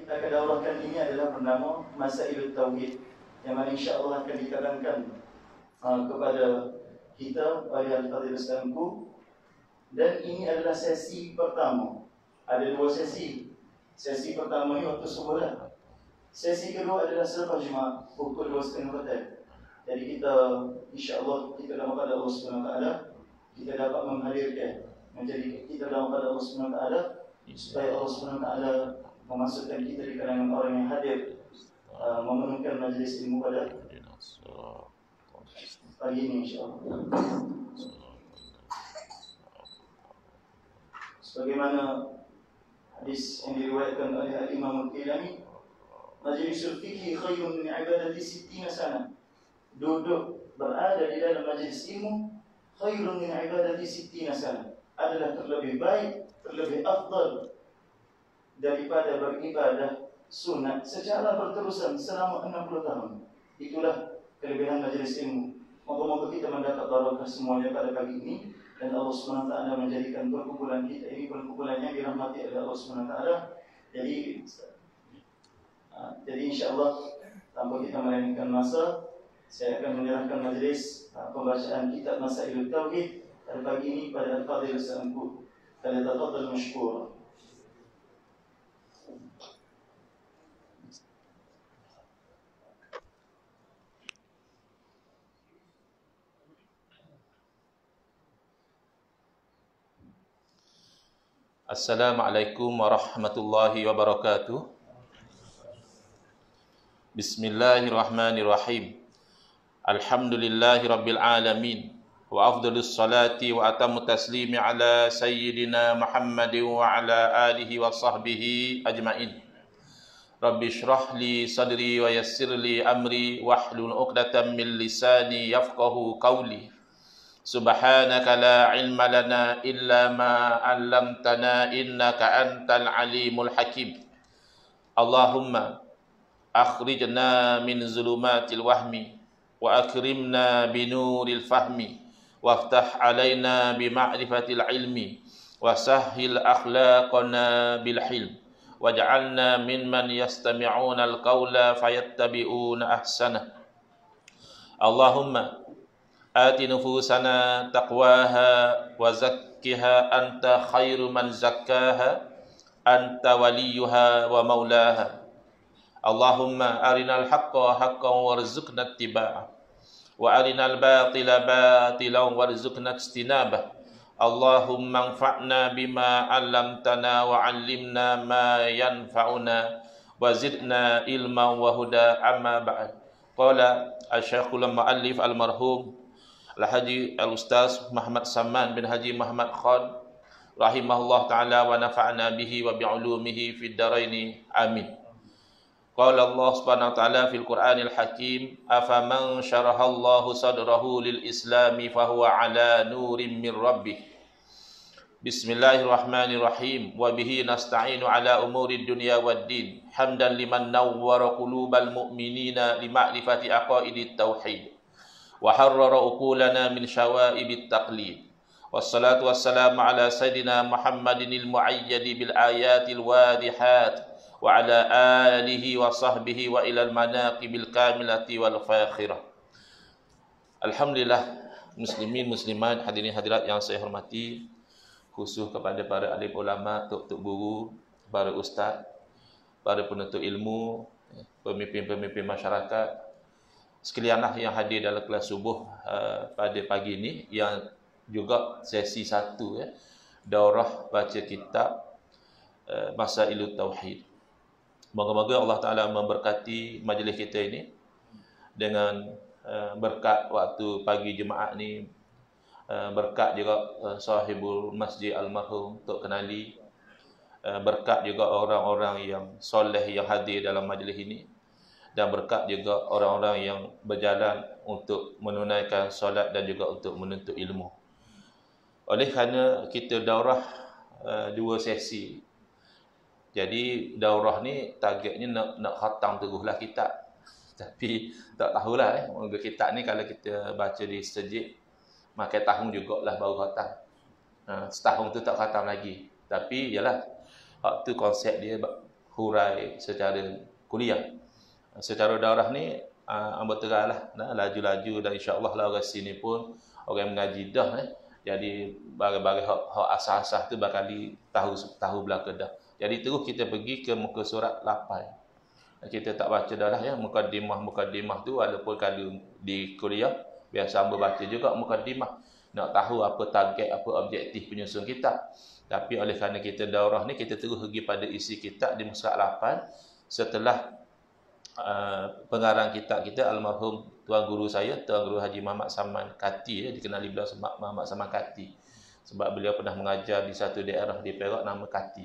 kita akan daurahkan ini adalah bernama Masailut Tauhid, yang mana insya-Allah akan diterangkan kepada kita oleh Al-Fadhil Ustazku. Dan ini adalah sesi pertama. Ada dua sesi. Sesi pertama ni waktu subuh dah. Sesi kedua adalah selepas Jumaat pukul 2.30 petang. Jadi kita insya-Allah kita dalam kepada Allah Subhanahu Wa Taala, kita dapat menghadirkan, menjadi kita dalam kepada Allah Subhanahu Wa Taala, supaya Allah Subhanahu Wa Taala memasukkan kita di kalangan orang yang hadir memenuhkan majlis ilmu pada pagi ini insya-Allah. Sebagaimana hadis yang diriwayatkan oleh Al-Imam Al-Qilani, majlisul fikhi khairun min ibadati 60 sana. Duduk berada di dalam majlis ilmu khairun min ibadati 60 sana, adalah terlebih baik, terlebih afdal daripada beribadah sunat secara berterusan selama 60 tahun. Itulah kelebihan majlis ilmu. Moga-moga kita mendapat barakah semuanya pada pagi ini, dan Allah Subhanahu Wa Taala menjadikan perkumpulan kita ini perkumpulan yang dirahmati oleh Allah Subhanahu Wa Taala. Jadi insya-Allah tanpa kita melewatkan masa, saya akan menyerahkan majlis pembacaan kitab Masailut Tauhid pada pagi ini pada Al-Fadhil Ustazku. Falyatafaddal mashkura. Assalamualaikum warahmatullahi wabarakatuh. Bismillahirrahmanirrahim. Alhamdulillahi rabbil alamin. Wa afdalus salati wa atammu taslimi ala sayyidina Muhammadin wa ala alihi wa sahbihi ajma'in. Rabbi shrah li sadri wa yassir li amri wahlul 'uqdatam min lisani yafqahu qawli. Subhanaka la ilma lana illa ma 'allamtana innaka antal alimul hakim. Allahumma akhrijna min zulumatil wahmi wa akrimna binuril fahmi waftah alaina bima'rifatil ilmi wa sahhil akhlaqana bil hilm waj'alna mimman yastami'una al qawla fayattabi'una ahsana. Allahumma ati nufusana taqwaha wa zakkiha anta khairu man zakkaha anta waliyuha wa maulaha. Allahumma arinal haqqa haqqan warzuqna ittiba'ah wa arinal batila batilan warzuqna ijtinabah. Allahumma anfa'na bima 'allamtana wa 'allimna ma yanfa'una wa zidna ilman wa huda. Amma ba'd. Qala asy-syekhul mu'allif al-marhum Al-Haji Al-Ustaz Muhammad Saman bin Haji Muhammad Khan rahimahullah ta'ala wa nafa'na bihi wa bi'ulumihi fid daraini amin. Qala Allah subhanahu wa ta'ala fil Qur'anil Hakim, afaman syarahallahu sadrahu lil islami fahuwa ala nurim min rabbih. Bismillahirrahmanirrahim. Wa bihi nasta'inu ala umuri dunya waddin. Hamdan liman nawwara qulubal mu'minina lima'rifati aqaidit tauhid wa harrara uqulana min syawaibit taqlid. Wassalatu wassalamu ala sayyidina Muhammadinil mu'ayyadi bil ayatil wadihat wa ala alihi wa sahbihi wa ilal manaqibil kamilati wal fakhirah. Alhamdulillah, muslimin muslimat, hadirin hadirat yang saya hormati, khusus kepada para alim ulama, tok guru, para ustaz, para penuntut ilmu, pemimpin-pemimpin masyarakat sekalianlah yang hadir dalam kelas subuh pada pagi ini, yang juga sesi 1 daurah baca kitab Masailut Tauhid. Moga-moga Allah Ta'ala memberkati majlis kita ini dengan berkat waktu pagi Jumaat ni, berkat juga sahibul masjid almarhum Tok Kenali, berkat juga orang-orang yang soleh yang hadir dalam majlis ini, dan berkat juga orang-orang yang berjalan untuk menunaikan solat dan juga untuk menuntut ilmu. Oleh kerana kita daurah 2 sesi, jadi daurah ni targetnya nak khatam teruhlah kitab. Tapi tak tahulah moga kitab ni kalau kita baca di masjid makan tahun jugalah baru khatam. Setahun tu tak khatam lagi. Tapi yalah, waktu konsep dia hurai secara kuliah. Secara daurah ni hamba teranglah laju-laju dan insya-Allah lah orang sini pun orang mengaji dah jadi bagai-bagai hak asas-asas tu bakal tahu belaka dah. Jadi terus kita pergi ke muka surat 8. Kita tak baca dah lah ya mukaddimah tu walaupun kalau di kuliah biasa hamba baca juga mukaddimah. Nak tahu apa target, apa objektif penyusun kitab. Tapi oleh kerana kita daurah ni kita terus pergi pada isi kitab di muka surat 8 setelah pengarang kitab kita almarhum tuan guru saya, Tuan Guru Haji Muhammad Saman Kati, dikenali beliau sebab Muhammad Saman Kati. Sebab beliau pernah mengajar di satu daerah di Perak nama Kati.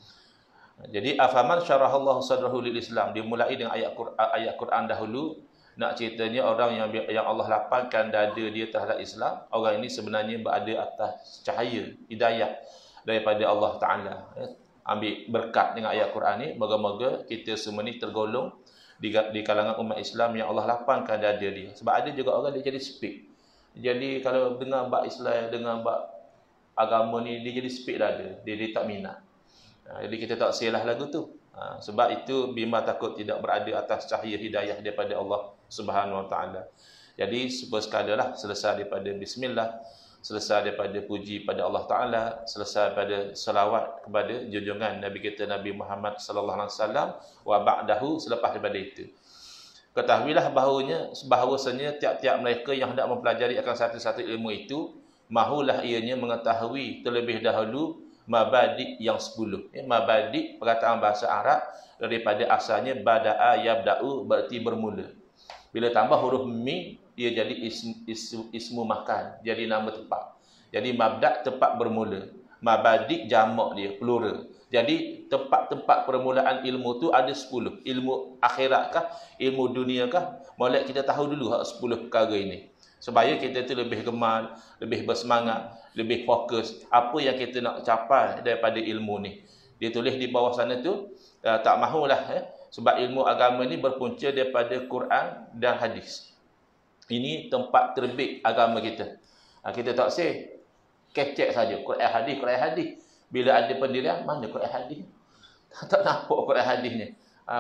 Jadi afaman syarahallahu sadrahu lil Islam, dimulai dengan ayat Quran dahulu. Nak ceritanya orang yang Allah lapangkan dada dia terhadap Islam, orang ini sebenarnya berada atas cahaya hidayah daripada Allah Taala. Ambil berkat dengan ayat Quran ni, moga-moga kita semua ni tergolong di kalangan umat Islam yang Allah lapangkan dada dia. Sebab ada juga orang dia jadi speak. Jadi kalau dengar bab Islam, dengar bab agama ni, dia jadi speak dada. Dia tak minat. Jadi kita tak silah lagu tu. Sebab itu bima takut tidak berada atas cahaya hidayah daripada Allah Subhanahu Wa Taala. Jadi sekadalah selesai daripada bismillah, selesai daripada puji pada Allah Taala, selesai pada selawat kepada junjungan Nabi kita Nabi Muhammad sallallahu alaihi wasallam, wa ba'dahu, selepas daripada itu ketahuilah bahawasanya tiap-tiap mereka yang hendak mempelajari akan satu-satu ilmu itu, mahulah ianya mengetahui terlebih dahulu mabadi yang 10. Mabadi perkataan bahasa Arab daripada asalnya bada'a yabda'u, berarti bermula. Bila tambah huruf mim, dia jadi ismu makan, jadi nama tempat. Jadi mabda' tempat bermula, mabadi jamak dia plural. Jadi tempat-tempat permulaan ilmu tu ada 10. Ilmu akhirat kah, ilmu dunia kah? Molek kita tahu dulu hak 10 perkara ini, supaya kita tu lebih gemar, lebih bersemangat, lebih fokus apa yang kita nak capai daripada ilmu ni. Dia tulis di bawah sana tu, tak mahulah sebab ilmu agama ni berpunca daripada Quran dan hadis. Ini tempat terbit agama kita. Kita tak say kecek saja Quran hadis. Bila ada pendirian, mana Quran hadis? Tak nampak Quran hadis ni.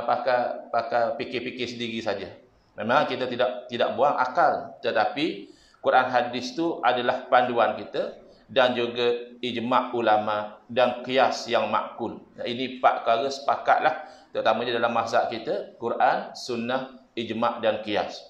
Pakai fikir-fikir sendiri saja. Memang kita tidak buang akal, tetapi Quran hadis tu adalah panduan kita dan juga ijma' ulama dan qiyas yang makul. Ini 4 perkara sepakatlah, terutamanya dalam mazhab kita, Quran, sunnah, ijma' dan qiyas.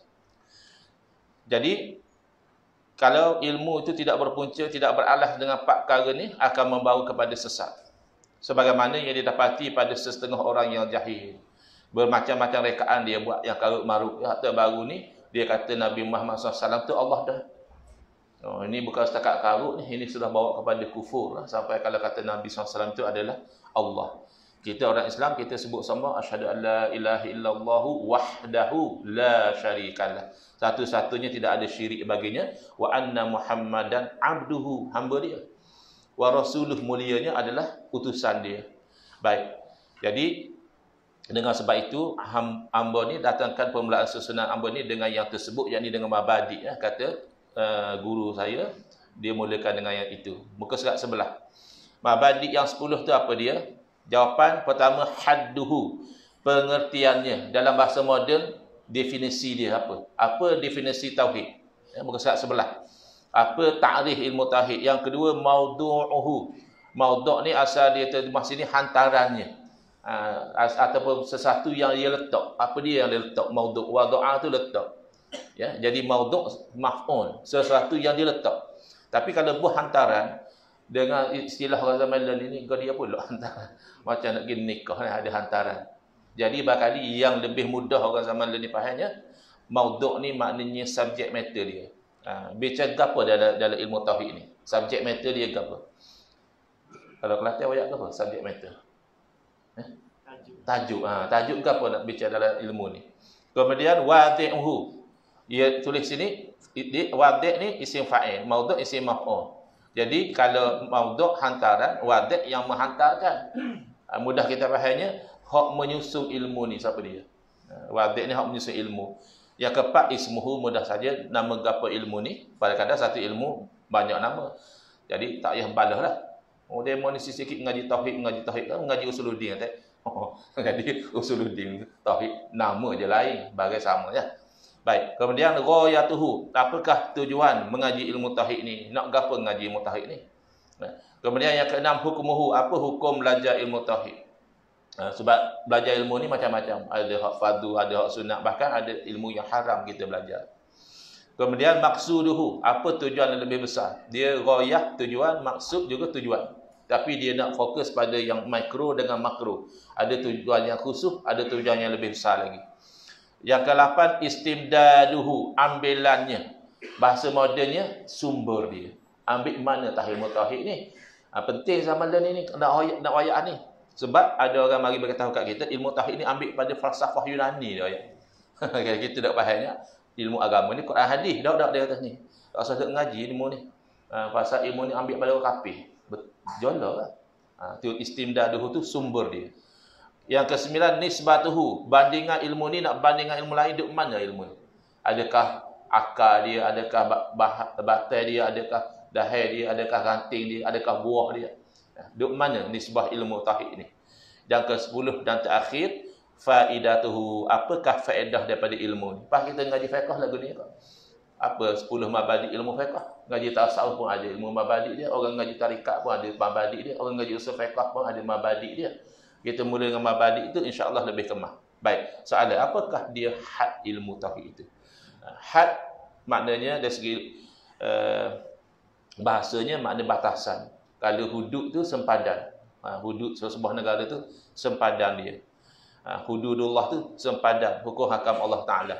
Jadi kalau ilmu itu tidak berpunca, tidak beralas dengan 4 perkara ni, akan membawa kepada sesat. Sebagaimana yang didapati pada setengah orang yang jahil. Bermacam-macam rekaan dia buat yang karut marut. Yang terbaru ni, dia kata Nabi Muhammad SAW tu Allah dah. Ini bukan setakat karut ni, ini sudah bawa kepada kufur. Sampai kalau kata Nabi SAW itu adalah Allah. Kita orang Islam, kita sebut sama asyhadu an la ilaha illallah wahdahu la syarikalah. Satu-satunya tidak ada syirik baginya. Wa anna Muhammadan abduhu, hamba dia. Wa rasuluh, mulianya adalah utusan dia. Baik. Jadi dengan sebab itu hamba ni datangkan permulaan susunan hamba ni dengan yang tersebut, yakni dengan mabadi, kata guru saya, dia mulakan dengan yang itu. Muka surat sebelah. Mabadi yang 10 tu apa dia? Jawapan pertama, hadduhu, pengertiannya. Dalam bahasa moden, definisi dia apa? Apa definisi tauhid? Muka surat sebelah. Apa ta'rif ilmu tauhid? Yang kedua, maudu'uhu. Maudu' ni asal dia terjemah sini hantarannya. Ataupun sesuatu yang dia letak. Apa dia yang dia letak? Maudu'. Wadu'a tu letak. Ya, jadi maudu' maf'ul, sesuatu yang dia letak. Tapi kalau buah hantaran, dengan istilah orang zaman ini, kau dia pula hantaran. Macam nak pergi nikah, ada hantaran. Jadi bakali yang lebih mudah orang zaman ini fahamnya, maudu' ni maknanya subjek matter dia. Bicara apa dalam ilmu tauhid ni? Subjek matter dia apa? Kalau Kelantan ayat apa? Subjek matter. Tajuk. Tajuk ke apa nak bicara dalam ilmu ni? Kemudian wadi'uhu. Ia tulis sini wadi' ni isim fa'il, maudu' isim maf'ul. Jadi kalau maudu' hantaran, wadi' yang menghantarkan. Mudah kita fahamnya, hak menyusun ilmu ni siapa dia? Wadi' ni hak menyusun ilmu. Yang keempat, ismuhu, mudah saja nama gapo ilmu ni. Kadang-kadang satu ilmu banyak nama. Jadi tak payah balah lah. Demo ni sikit ngaji tauhid, ngaji usuluddin kata. Jadi usuluddin tauhid nama je lain, bagai sama je. Baik, kemudian ghayatuhu, apakah tujuan mengaji ilmu tauhid ni? Nak gapo mengaji ilmu tauhid ni? Kemudian yang keenam, hukmuhu, apa hukum belajar ilmu tauhid? Sebab belajar ilmu ni macam-macam, ada hak fardu, ada hak sunat, bahkan ada ilmu yang haram kita belajar. Kemudian maksuduhu, apa tujuan yang lebih besar? Dia ghayah tujuan, maksud juga tujuan. Tapi dia nak fokus pada yang mikro dengan makro. Ada tujuan yang khusus, ada tujuan yang lebih besar lagi. Yang ke-8, istimdaduhu, ambilannya. Bahasa modennya, sumber dia. Ambil mana ilmu tauhid ni? Penting zaman ni, nak wayak ni. Sebab ada orang mari beritahu kat kita, ilmu tauhid ni ambil pada falsafah Yunani dia. Kalau kita tak fahamnya, ilmu agama ni, Quran hadis, dak dia atas ni. Tak usah tak ngaji ilmu ni. Pasal ilmu ni ambil pada orang kafir. Jolok lah. Tu istimdaduhu tu sumber dia. Yang ke-9, nisbatuhu, bandingan ilmu ni nak bandingkan ilmu lain, duk mana ilmu ni? Adakah akar dia, adakah batai dia, adakah dahai dia, adakah ranting dia, adakah buah dia? Duk mana nisbah ilmu tauhid ni? Yang ke-10 dan terakhir, faidatuhu, apakah faedah daripada ilmu ni? Pas kita ngaji fiqh lagu ni kok. Apa 10 mabadi ilmu fiqh? Ngaji tasawuf pun ada ilmu mabadi dia, orang ngaji tarikat pun ada mabadi dia, orang ngaji usul fiqh pun ada mabadi dia. Kita mula dengan mabadi itu, insya-Allah lebih kemah. Baik, soalan, apakah dia had ilmu tauhid itu? Had maknanya dari segi bahasanya makna batasan. Kalau hudud tu sempadan. Hudud sebuah negara tu sempadan dia. Hududullah tu sempadan, hukum hakam Allah Taala.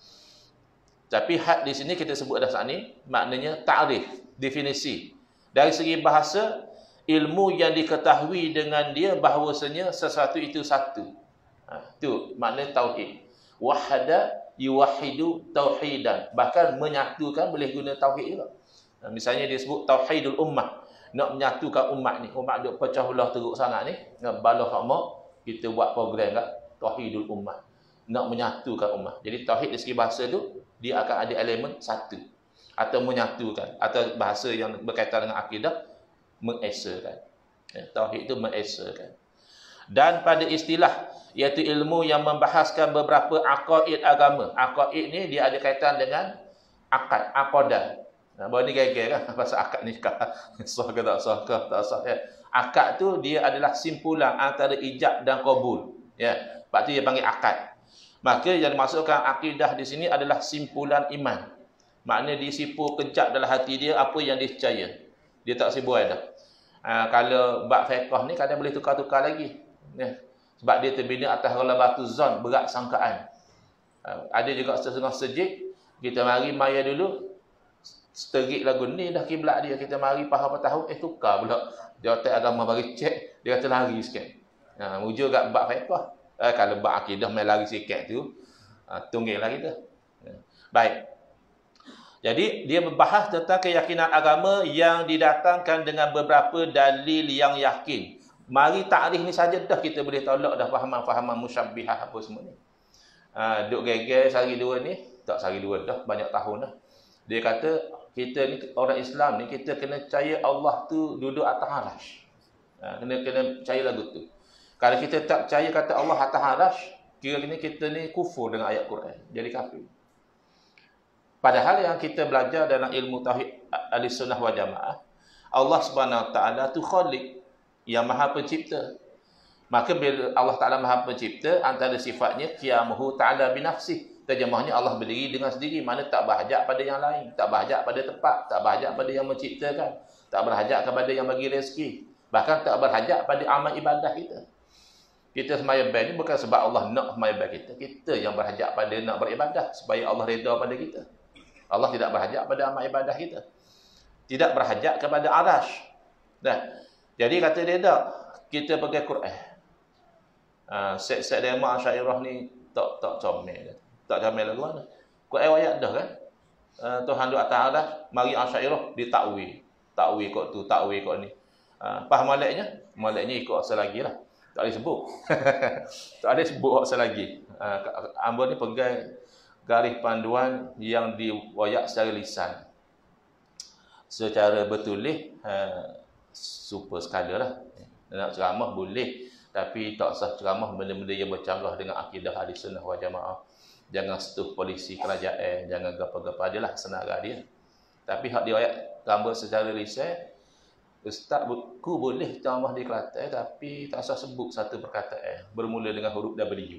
Tapi had di sini kita sebut dah saat ni maknanya ta'rif, definisi. Dari segi bahasa, ilmu yang diketahui dengan dia bahawasanya sesuatu itu satu. Itu makna tauhid. Wahada yuwahidu tauhidan. Bahkan menyatukan boleh guna tauhid juga. Misalnya dia sebut tauhidul ummah. Nak menyatukan umat ni. Umat duk pecah belah teruk sangat ni. Nak balah hak mak, kita buat program kat tauhidul ummah. Nak menyatukan ummah. Jadi tauhid dari segi bahasa tu, dia akan ada elemen satu. Atau menyatukan. Atau bahasa yang berkaitan dengan akidah, mengesakan. Tauhid itu mengesakan. Dan pada istilah, iaitu ilmu yang membahaskan beberapa aqaid agama. Aqaid ni dia ada kaitan dengan akad, aqadah. Baru ni geger kan pasal akad nikah. Sah ke tak sah ke tak sah ya. Akad tu dia adalah simpulan antara ijab dan qabul. Ya, sebab tu dia panggil akad. Maka yang dimaksudkan akidah di sini adalah simpulan iman. Maknanya dia simpul kejap dalam hati dia apa yang dia percaya. Dia tak sibuk dah. Kalau bab fiqh ni kadang boleh tukar-tukar lagi. Ya. Sebab dia terbina atas ghalabatu zon, berat sangkaan. Ada juga setengah sejik, kita mari maya dulu, seterik lagu ni dah kiblat dia, kita mari faham apa tahu, tukar pula. Dia otak agama bagi cek, dia kata lari sikit. Mujur kat bab fiqh. Kalau bab akidah main lari sikit tu, tunggil lah kita. Baik. Jadi dia membahas tentang keyakinan agama yang didatangkan dengan beberapa dalil yang yakin. Mari takrif ni saja dah kita boleh tolak dah fahaman-fahaman musyabbihah apa semua ni. Duk geger sehari dua ni, tak sehari dua dah, banyak tahun dah. Dia kata kita ni orang Islam ni kita kena percaya Allah tu duduk atas arasy. Kena percaya lagu tu. Kalau kita tak percaya kata Allah atas arasy, kira kita ni kufur dengan ayat Quran, jadi kafir. Padahal yang kita belajar dalam ilmu tauhid Ahlussunnah wal Jamaah, Allah Subhanahu Wa Taala tu Khaliq, yang Maha Pencipta. Maka bila Allah Taala Maha Pencipta, antara sifatnya qiyamuhu ta'ala binafsih. Terjemahnya Allah berdiri dengan sendiri, mana tak berhajat pada yang lain, tak berhajat pada tempat, tak berhajat pada yang menciptakan, tak berhajat kepada yang bagi rezeki, bahkan tak berhajat pada amal ibadah kita. Kita sembahyang ni bukan sebab Allah nak sembahyang kita, kita yang berhajat pada nak beribadah supaya Allah redha pada kita. Allah tidak berhajat pada amal ibadah kita, tidak berhajat kepada arasy. Jadi kata dia tak, kita pakai Quran. Set-set demo Asy'ariyah ni tak comel. Tak comel lagu mana. Quran ayat dah kan. Tuhan duk atas arasy, mari Asy'ariyah ditakwil. Takwil kok tu, takwil kok ni. Faham malaknya? Malaknya ikut asal lagi lah. Tak boleh sebut. Tak boleh sebut asal lagi. Hamba ni pegang garis panduan yang diwayak secara lisan. Secara bertulis super skala lah. Nak ceramah boleh, Tapi tak usah ceramah benda-benda yang bercanggah dengan akidah ahli sunnah wal jamaah. Jangan setuh polisi kerajaan, jangan gapa-gapa, adalah senarai dia. Tapi hak diriwayat gambar secara lisan, ustaz ku boleh ceramah di Kelantan tapi tak usah sebut satu perkataan bermula dengan huruf W.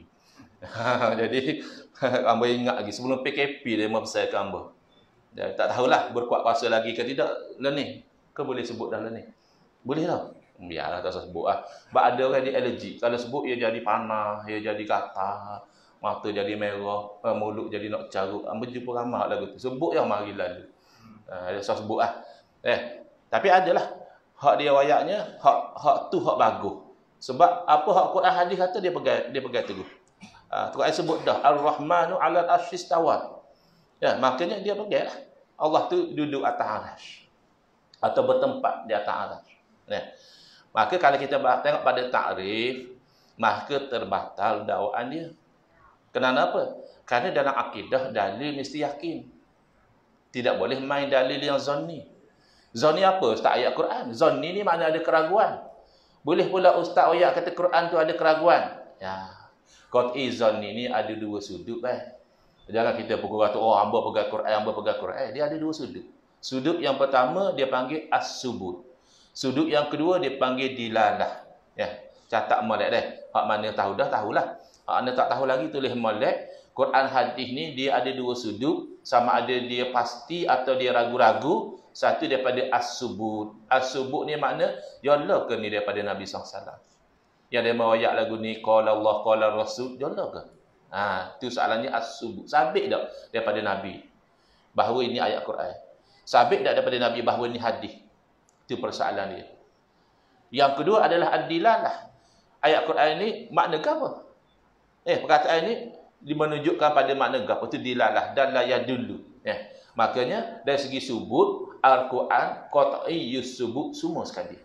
Jadi hamba ingat lagi sebelum PKP dia membesar hamba. Ya, tak tahulah berkuat kuasa lagi ke tidak learning. Ke boleh sebut dah learning? Boleh tau. Biarlah tak usah sebut lah. Sebab ada orang dia alergi. Kalau sebut ia jadi panah, ia jadi gatal, mata jadi merah, mulut jadi nak carut. Hamba jumpa ramai lagu tu. Sebut yang mari lalu. Dia usah sebut lah. Tapi adalah hak dia wayaknya, hak tu hak bagus. Sebab apa hak Quran hadis kata dia pegang teguh. Quran sebut dah Ar-Rahmanu 'alal 'arsy istawa. Ya, makanya dia pegang lah. Allah tu duduk atas arasy atau bertempat di atas arasy. Ya. Maka kalau kita tengok pada takrif, maka terbatal dakwaan dia. Kenapa? Kerana dalam akidah dalil mesti yakin. Tidak boleh main dalil yang zanni. Zanni apa? Ustaz ayat Quran. Zanni ni makna ada keraguan. Boleh pula ustaz ayat kata Quran tu ada keraguan. Ya. Qat'i zanni ni ada dua sudut Jangan kita pukul kata hamba pegang Quran, hamba pegang Quran. Dia ada dua sudut. Sudut yang pertama dia panggil as-subut. Sudut yang kedua dia panggil dilalah. Ya, catat molek deh. Hak mana tahu dah tahulah. Hak mana tak tahu lagi tulis molek. Quran hadis ni dia ada dua sudut, sama ada dia pasti atau dia ragu-ragu. Satu daripada as-subut. As-subut ni makna yalah ke ni daripada Nabi SAW. Yang dia merayak lagu ni qala Allah qala Rasul, yalah ke? Tu soalannya as-subut. Sabit tak daripada Nabi bahawa ini ayat Quran? Sabit tak daripada Nabi bahawa ini hadis? Itu persoalan dia. Yang kedua adalah ad-dilalah. Ayat Quran ini makna apa? Perkataan ini menunjukkan pada makna apa? Itu dilalah dan la yadullu. Makanya dari segi subut Al-Quran qat'i yusubut semua sekali.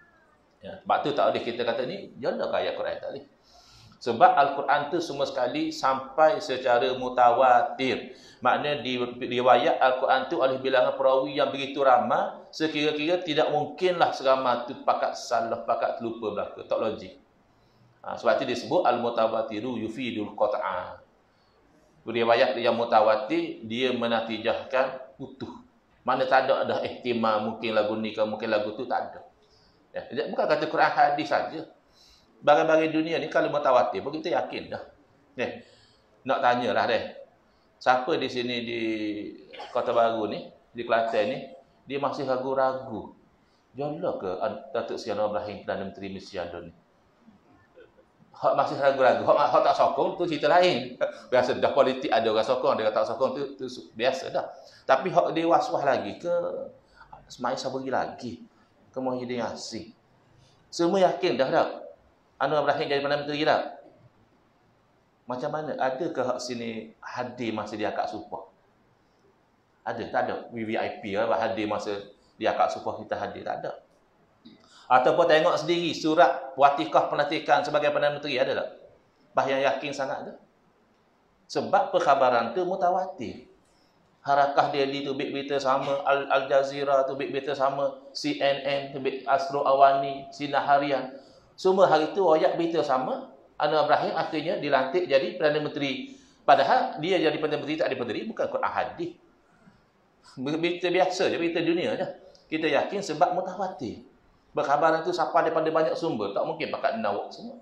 Sebab tu tak boleh kita kata ni jalan ke ayat Quran tak boleh. Sebab Al-Quran tu semua sekali sampai secara mutawatir. Maknanya di riwayat Al-Quran tu oleh bilangan perawi yang begitu ramai, sekira-kira tidak mungkinlah seramai tu pakat salah, pakat terlupa belaka. Tak logik. Sebab itu disebut al-mutawatiru yufidul qat'a. Riwayat yang mutawatir dia menatijahkan utuh. Mana tak ada dah ihtimal mungkin lagu ni ke mungkin lagu tu tak ada. Bukan kata Quran hadis saja. Barang-barang dunia ni kalau mutawatir pun kita yakin dah. Nak tanyalah deh. Siapa di sini di Kota Baru ni, di Kelantan ni, dia masih ragu-ragu. Jodoh ke Datuk Seri Anwar Ibrahim Perdana Menteri Malaysia ni? Hak masih ragu-ragu. Hak tak sokong tu cerita lain. Biasa dah politik ada orang sokong, dia tak sokong tu biasa dah. Tapi hak dia was-was lagi ke Ismail Sabri lagi. Ke Muhyiddin Yassin. Semua yakin dah tak? Anwar Ibrahim jadi Perdana Menteri dah. Macam mana? Adakah hak sini hadir masa dia akad sumpah? Ada? Tak ada. VVIP lah. Hadir masa dia akad sumpah kita hadir. Tak ada. Ataupun tengok sendiri surat watikah penatikan sebagai Perdana Menteri. Ada tak? Yang yakin sangat ada. Sebab perkhabaran tu mutawatir. Harakah Daily tu berita sama, Al Jazeera tu berita sama, CNN tu Astro Awani, Sinar Harian. Semua hari tu ayat berita sama. Anwar Ibrahim akhirnya dilantik jadi Perdana Menteri. Padahal dia jadi Perdana Menteri tak ada menteri, bukan Quran hadis. Berita biasa je, berita dunia je. Kita yakin sebab mutawatir. Berkhabaran tu sampai daripada banyak sumber, tak mungkin pakat nawak semua.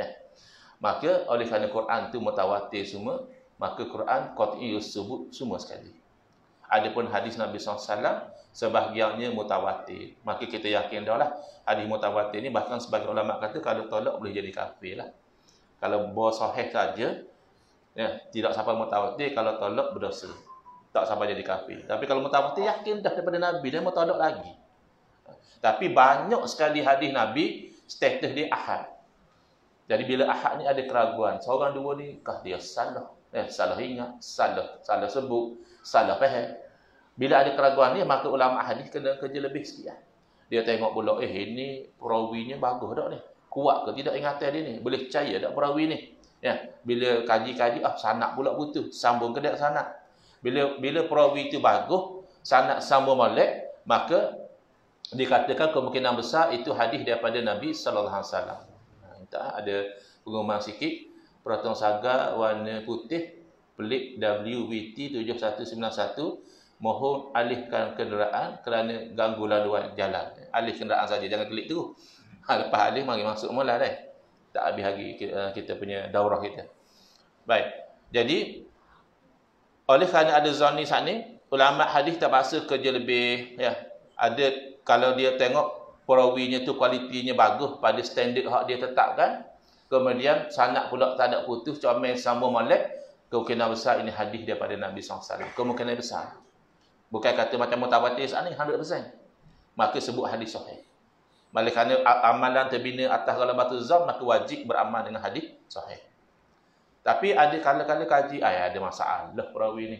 Maka oleh kerana Quran tu mutawatir semua, maka Quran qat'i yusubut semua sekali. Adapun hadis Nabi SAW sebahagiannya mutawatir. Maka kita yakin dah lah hadis mutawatir ni, bahkan sebagian ulama kata kalau tolak boleh jadi kafir lah. Kalau sahih saja, tidak sampai mutawatir, kalau tolak berdosa. Tak sampai jadi kafir. Tapi kalau mutawatir yakin dah daripada Nabi, dia mau tolak lagi. Tapi banyak sekali hadis Nabi status dia ahad. Jadi bila ahad ni ada keraguan, seorang dua ni kah dia salah, salah ingat, salah sebut, salah faham. Bila ada keraguan ni, maka ulama hadis kena kerja lebih sikit. Dia tengok pula, ini perawinya bagus tak ni? Kuat ke tidak ingatan dia ni? Boleh percaya tak perawi ni? Bila kaji-kaji, sanad pula butuh, sambung ke tak sanad? Bila perawi itu bagus, sanad sambung molek, maka dikatakan kemungkinan besar itu hadis daripada Nabi sallallahu alaihi wasallam. Tak, ada pengumuman sikit. Protong saga warna putih, pelik WVT 7191. Mohon alihkan kenderaan kerana ganggu laluan jalan. Alih kenderaan saja, jangan klik tu. Lepas alih, mari masuk mula dah. Tak habis lagi kita punya daurah kita. Baik. Jadi, oleh kerana ada zon ni saat ni, ulama hadis terpaksa kerja lebih. Ya, ada kalau dia tengok perawinya tu kualitinya bagus pada standard hak dia tetapkan, kemudian sanad pula tak ada putus, comel sambung molek, kemungkinan besar ini hadis daripada Nabi SAW. Kemungkinan besar. Bukan kata macam mutawatir saat ni 100%. Maka sebut hadis sahih. Oleh kerana amalan terbina atas ghalabatul zon, maka wajib beramal dengan hadis sahih. Tapi ada kala-kala kaji, ada masalah perawi ni.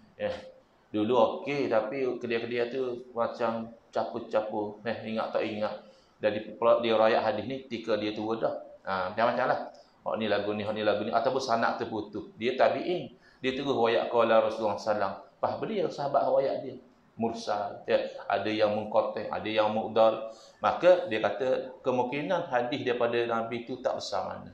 Dulu okey, tapi kedai-kedai tu macam capur-capur. Ingat tak ingat. Dari dia rakyat hadis ni, ketika dia tua dah. Macam-macam lah. Ni lagu ni, ataupun sanad terputus. Dia tabi'in. Dia terus wayak qala Rasulullah SAW. Faham dia sahabat wayak dia. Mursal. Ya. Ada yang mengkoteh, ada yang mu'dal. Maka dia kata, kemungkinan hadis daripada Nabi tu tak besar mana.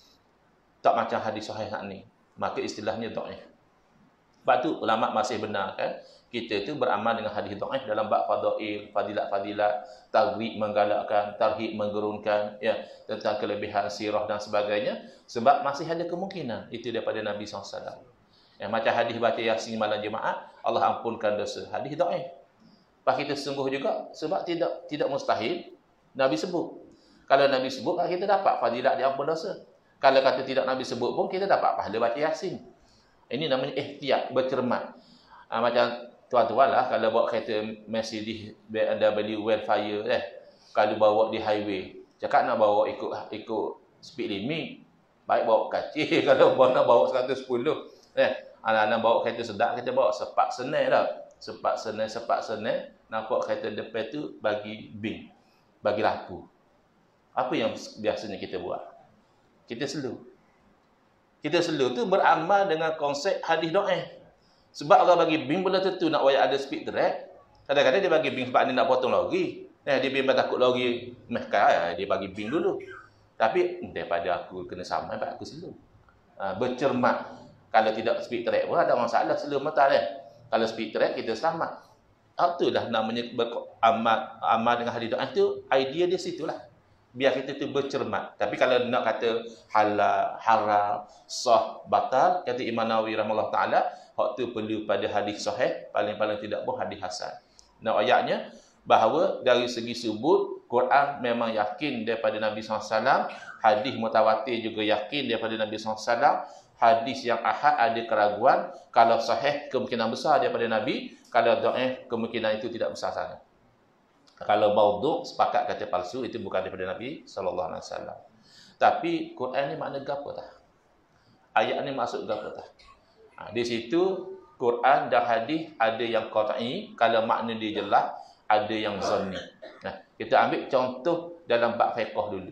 Tak macam hadis sahih saat ni. Maka istilahnya dhaif. Sebab tu ulama masih benar kan, kita tu beramal dengan hadis dhaif dalam bab fadail, fadilat-fadilat, targhib menggalakkan, tarhib menggerunkan, ya, tentang kelebihan sirah dan sebagainya, sebab masih ada kemungkinan itu daripada Nabi SAW. Macam hadis baca Yasin malam Jumaat, Allah ampunkan dosa. Hadis dhaif. Pak kita sungguh juga sebab tidak mustahil Nabi sebut. Kalau Nabi sebut, kita dapat fadilat diampun dosa. Kalau kata tidak Nabi sebut pun, kita dapat pahala baca Yasin. Ini namanya ihtiyat, bercermat. Macam tuan-tuan lah, kalau bawa kereta Mercedes BMW Wildfire, kalau bawa di highway, cakap nak bawa ikut speed limit, baik bawa kacil. Kalau nak bawa 110, anak-anak bawa kereta sedap, kita bawa sepak senai lah. Sepak senai, nampak kereta depan tu bagi bing, bagi lampu. Apa yang biasanya kita buat? Kita slow. Kita slow tu beramal dengan konsep hadis dhaif. Sebab orang bagi bing benda tentu nak wayak ada speed track. Kadang-kadang dia bagi bing sebab dia nak potong lori. Dia bimbang takut lori mehkai, dia bagi bing dulu. Tapi daripada aku kena samai, aku slow. Bercermat. Kalau tidak speed track pun ada masalah, slow mata dia. Kalau speed track kita selamat. Itulah namanya beramal dengan hadis dhaif tu, idea dia situlah. Biar kita tu bercermat. Tapi kalau nak kata halal, haram, sah, batal, kata Imam Nawawi rahimahullah ta'ala, hak tu perlu pada hadis sahih, paling-paling tidak pun hadis hasan. Nah, ayatnya bahawa dari segi subut, Quran memang yakin daripada Nabi SAW, hadis mutawatir juga yakin daripada Nabi SAW, hadis yang ahad ada keraguan, kalau sahih kemungkinan besar daripada Nabi, kalau dhaif kemungkinan itu tidak besar sangat. Kalau maudhu' sepakat kata palsu, itu bukan daripada Nabi SAW. Tapi Quran ni makna gapo tah? Ayat ni maksud gapo tah? Di situ Quran dan hadis ada yang qat'i, kalau makna dia jelas, ada yang zanni. Kita ambil contoh dalam bab fiqh dulu.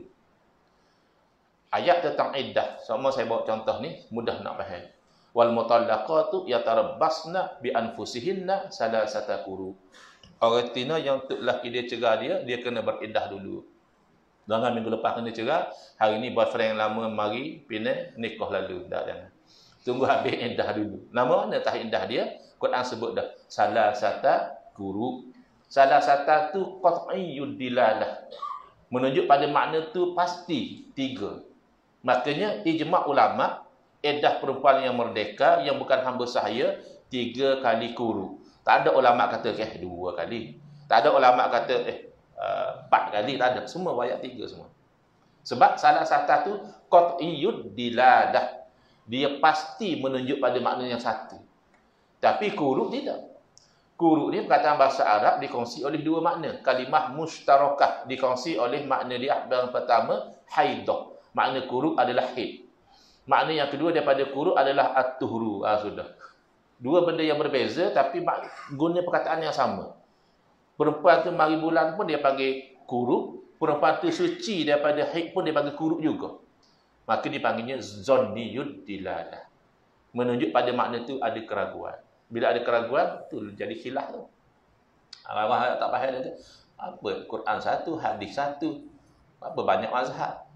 Ayat tentang iddah. Sama saya bawa contoh ni, mudah nak faham. Wal mutallaqatu yatarabbasna bi anfusihinna salasata quru. Orang tina yang untuk lelaki dia cerah dia kena beriddah dulu. Jangan minggu lepas kena cerah, hari ni boyfriend yang lama mari, pindah, nikah lalu. Tak, jangan. Tunggu habis iddah dulu. Nama mana tah iddah dia? Quran sebut dah. Salasata quru. Salasata tu qat'iyyud dilalah. Menunjuk pada makna tu pasti 3. Maknanya ijma' ulama, iddah perempuan yang merdeka, yang bukan hamba sahaya, 3 kali quru. Tak ada ulama kata 2 kali. Tak ada ulama kata 4 kali. Tak ada. Semua ayat 3 semua. Sebab salah satu qat'iyyud dilalah. Dia pasti menunjuk pada makna yang satu. Tapi quru tidak. Quru ni perkataan bahasa Arab dikongsi oleh 2 makna. Kalimah mushtarakah dikongsi oleh makna dia yang pertama haidah. Makna quru adalah haid. Makna yang kedua daripada quru adalah at-tuhru. Sudah. 2 benda yang berbeza tapi guna perkataan yang sama. Perempuan tu mari bulan pun dia panggil quru, perempuan tu suci daripada haid pun dia panggil quru juga. Maka dipanggilnya zanniyud dilalah. Menunjuk pada makna tu ada keraguan. Bila ada keraguan tu jadi khilaf tu. Orang tak faham dia tu. Apa Quran satu, hadis satu. Apa banyak mazhab.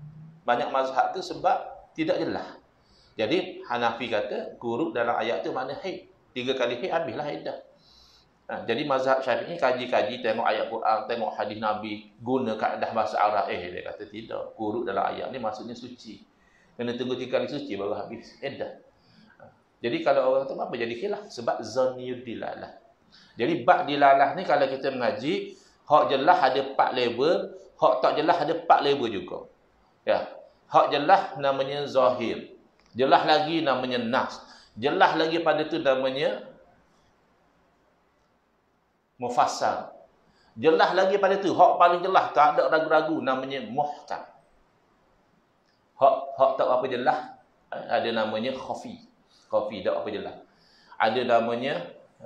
Banyak mazhab tu sebab tidak jelas. Jadi Hanafi kata kuruk dalam ayat tu makna haid. 3 kali haid habislah iddah. Jadi mazhab Syafi'i kaji-kaji, tengok ayat Quran, tengok hadis Nabi, guna kaedah bahasa Arab. Dia kata tidak. Kuruk dalam ayat ni maksudnya suci. Kena tunggu 3 kali suci baru habis iddah. Jadi kalau orang tu apa jadi khilaf? Sebab zaniyud dilalah. Jadi bab dilalah ni kalau kita mengaji, hak jelas ada 4 level, hak tak jelas ada 4 level juga. Ya. Hak jelas namanya zahir. Jelas lagi namanya nas. Jelas lagi pada tu namanya mufassal. Jelas lagi pada tu, hak paling jelas tak ada ragu-ragu namanya muhkam. Hak tak apa jelas ada namanya khafi. Khafi tak apa jelas. Ada namanya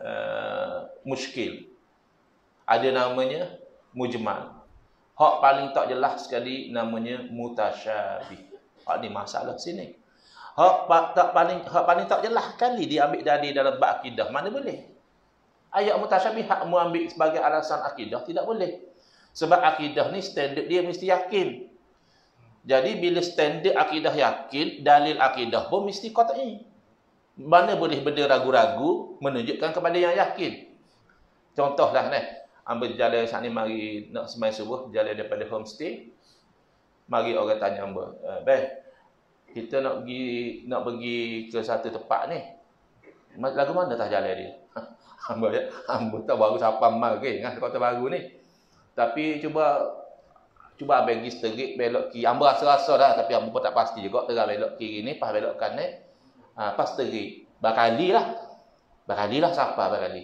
muskil. Ada namanya mujmal. Hak paling tak jelas sekali namanya mutasyabih. Hak ni masalah sini. Hak paling tak jelas kali diambil dalil dalam bab akidah. Mana boleh? Ayat mutasyabih hak mu ambil sebagai alasan akidah tidak boleh. Sebab akidah ni standard dia mesti yakin. Jadi bila standard akidah yakin, dalil akidah pun mesti qat'i. Mana boleh benda ragu-ragu menunjukkan kepada yang yakin. Contohlah ni, ambil jalan saat ni mari nak semai subuh, jalan daripada homestay. Mari orang tanya hamba, kita nak pergi ke satu tempat ni. Lagu mana tah jalan dia? Hamba tak baru siapa mal ke dengan kota baru ni. Tapi cuba abang pergi seterik belok kiri. Hamba rasa-rasa dah tapi hamba pun tak pasti juga terang belok kiri ni, pas belok kanan. Pas seterik. Bakalilah siapa bakali.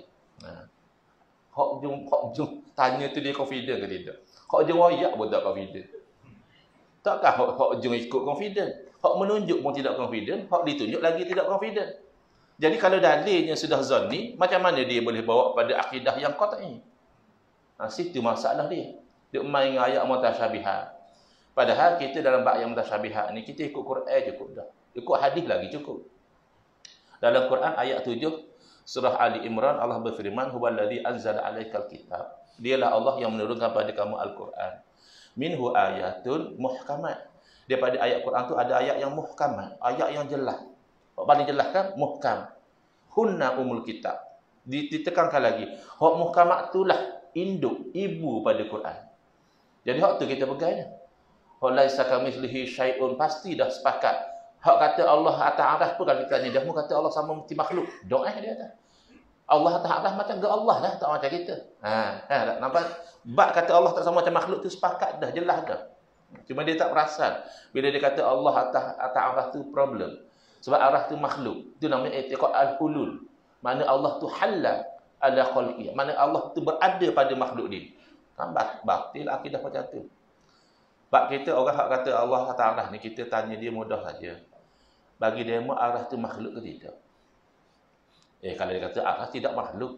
Hak jung tanya tu dia confident ke tidak? Hak jung royak pun tak confident. Takkah hak jung ikut confident? Hak menunjuk pun tidak confident, hak ditunjuk lagi tidak confident. Jadi kalau dalilnya sudah zanni, macam mana dia boleh bawa pada akidah yang qat'i? Situ masalah dia. Dia main ayat mutasyabihat. Padahal kita dalam bab yang mutasyabihat ni kita ikut Quran cukup dah. Ikut hadis lagi cukup. Dalam Quran ayat 7 surah Ali Imran Allah berfirman huwallazi anzala 'alaikal kitab. Dialah Allah yang menurunkan pada kamu Al-Quran. Minhu ayatun muhkamat. Daripada ayat Quran tu ada ayat yang muhkamat, ayat yang jelas. Paling jelas kan muhkam. Hunna umul kitab. Ditekankan lagi. Hak muhkamat itulah induk, ibu pada Quran. Jadi hak tu kita pegang. Hak laisa kamitslihi syai'un pasti dah sepakat. Hak kata Allah Ta'ala pun kalau kita ni dah kata Allah sama seperti makhluk. Doa dia kata. Allah Ta'ala macam ke Allah dah, tak macam kita. Tak nampak? Bab kata Allah tak sama macam makhluk tu sepakat dah, jelas dah. Cuma dia tak perasan bila dia kata Allah Ta'ala tu problem. Sebab arah tu makhluk. Itu namanya i'tiqad al-hulul. Mana Allah tu halal ala khalqi. Mana Allah tu berada pada makhluk dia. Kan batil akidah macam tu. Bab kita orang hak kata Allah Ta'ala ni kita tanya dia mudah saja. Bagi dia arah tu makhluk ke tidak? Kalau dia kata arah tidak makhluk.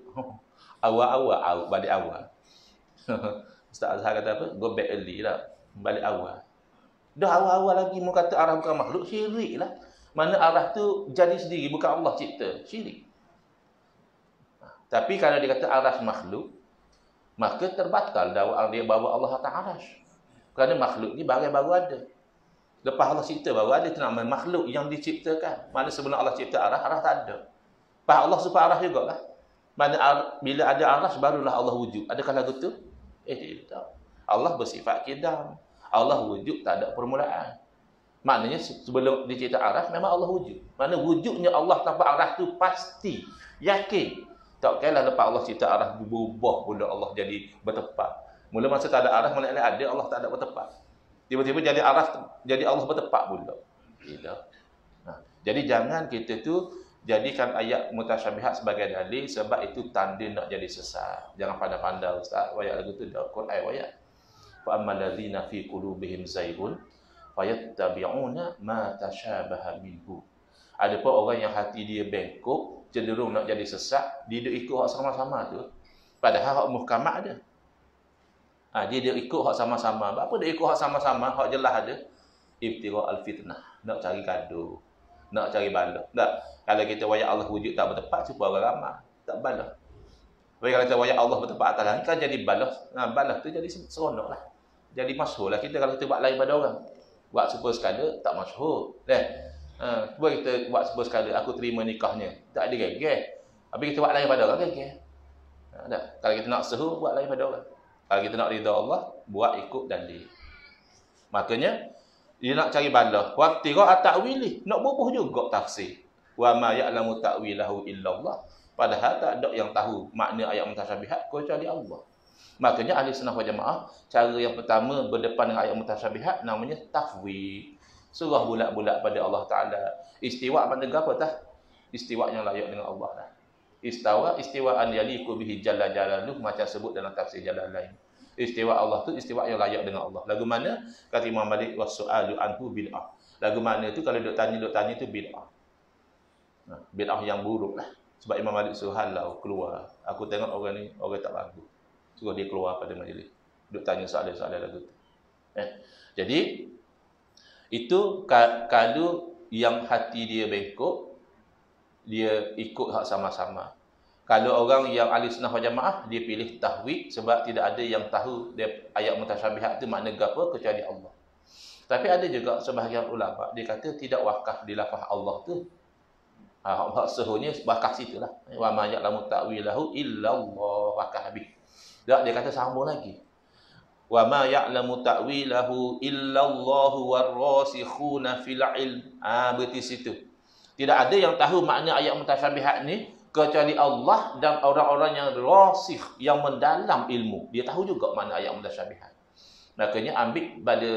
Awal balik awal. Ustaz Azhar kata apa? Go back early lah. Balik awal. Dah awal-awal lagi mu kata arah bukan makhluk, syirik lah. Mana arah tu jadi sendiri, bukan Allah cipta. Syirik. Tapi kalau dia kata arah makhluk, maka terbatal dakwaan dia bahawa Allah Ta'ala. Kerana makhluk ni barang baru ada. Lepas Allah cipta baru ada, itu nama makhluk yang diciptakan. Mana sebelum Allah cipta arah tak ada. Lepas Allah supaya arah juga lah. Mana bila ada arah, barulah Allah wujud. Adakah lagu tu? Tidak. Allah bersifat qidam. Allah wujud, tak ada permulaan. Maknanya sebelum dicipta arah memang Allah wujud. Mana wujudnya Allah tanpa arah tu pasti, yakin. Tak kira lepas Allah cipta arah berubah pula Allah jadi bertepat. Mula masa tak ada arah mana ada Allah tak ada bertepat. Tiba-tiba jadi arah jadi Allah bertepat pula. Tidak. Jadi jangan kita tu jadikan ayat mutasyabihat sebagai dalil sebab itu tanda nak jadi sesat. Jangan pandai-pandai ustaz ayat lagu tu dah Quran ayat. Fa ammal ladzina fi qulubihim zaighun fayattabi'una ma tashabaha minhu. Adapun orang yang hati dia bengkok, cenderung nak jadi sesat, dia ikut hak sama-sama tu. Padahal hak muhkamat ada. Dia ikut hak sama-sama. Apa dia ikut hak sama-sama? Hak jelas ada. Ibtira al-fitnah. Nak cari gaduh. Nak cari balas. Tak. Kalau kita wayak Allah wujud tak bertepat, supaya orang ramai. Tak balas. Tapi kalau kita wayak Allah bertepat atas langit, kan jadi balas. Balas tu jadi seronok lah. Jadi masyhur lah kita kalau kita buat lain pada orang. Buat sebuah sekala tak masyhur. Cuba kita buat sebuah sekala, aku terima nikahnya. Tak ada gegeh. Habis kita buat lain pada orang gegeh. Kalau kita nak sehu, buat lain pada orang. Kalau kita nak ridha Allah, buat ikut dalil. Makanya dia nak cari balah. Wa tira ta'wili, nak bubuh juga tafsir. Wa ma ya'lamu ta'wilahu illallah. Padahal tak ada yang tahu makna ayat mutasyabihat kecuali Allah. Makanya ahli sunnah wal jamaah, cara yang pertama berdepan dengan ayat mutasyabihat namanya tafwid. Surah bulat-bulat pada Allah Ta'ala. Istiwa mana apa tah? Istiwa yang layak dengan Allah dah. Istiwaan yaliku bihi jalla jalaluh, macam sebut dalam tafsir jalan lain. Istiwa Allah tu istiwa yang layak dengan Allah. Lagu mana? Kata Imam Malik, was-su'alu anhu bid'ah. Lagu mana tu kalau duk tanya tu bid'ah. Bid'ah yang buruk lah. Sebab Imam Malik suruh halau keluar. Aku tengok orang ni orang tak bagus. Suruh dia keluar pada majlis. Duk tanya soalan-soalan lagu tu. Jadi itu kalau yang hati dia bengkok, dia ikut hak sama-sama. Kalau orang yang ahli sunnah wal jamaah, dia pilih tahwid sebab tidak ada yang tahu dia ayat mutasyabihat tu makna apa kecuali Allah. Tapi ada juga sebahagian ulama dia kata tidak wakaf di lafaz Allah tu. Maksudnya wakaf situlah. Wa ma ya'lamu ta'wilahu illallah wakaf habis. Dia kata sama lagi. Wa ma ya'lamu ta'wilahu illallahu warrasikhuna fil ilm. Berarti situ. Tidak ada yang tahu makna ayat mutasyabihat ni kecuali Allah dan orang-orang yang rasikh, yang mendalam ilmu. Dia tahu juga makna ayat mutasyabihat. Makanya ambil pada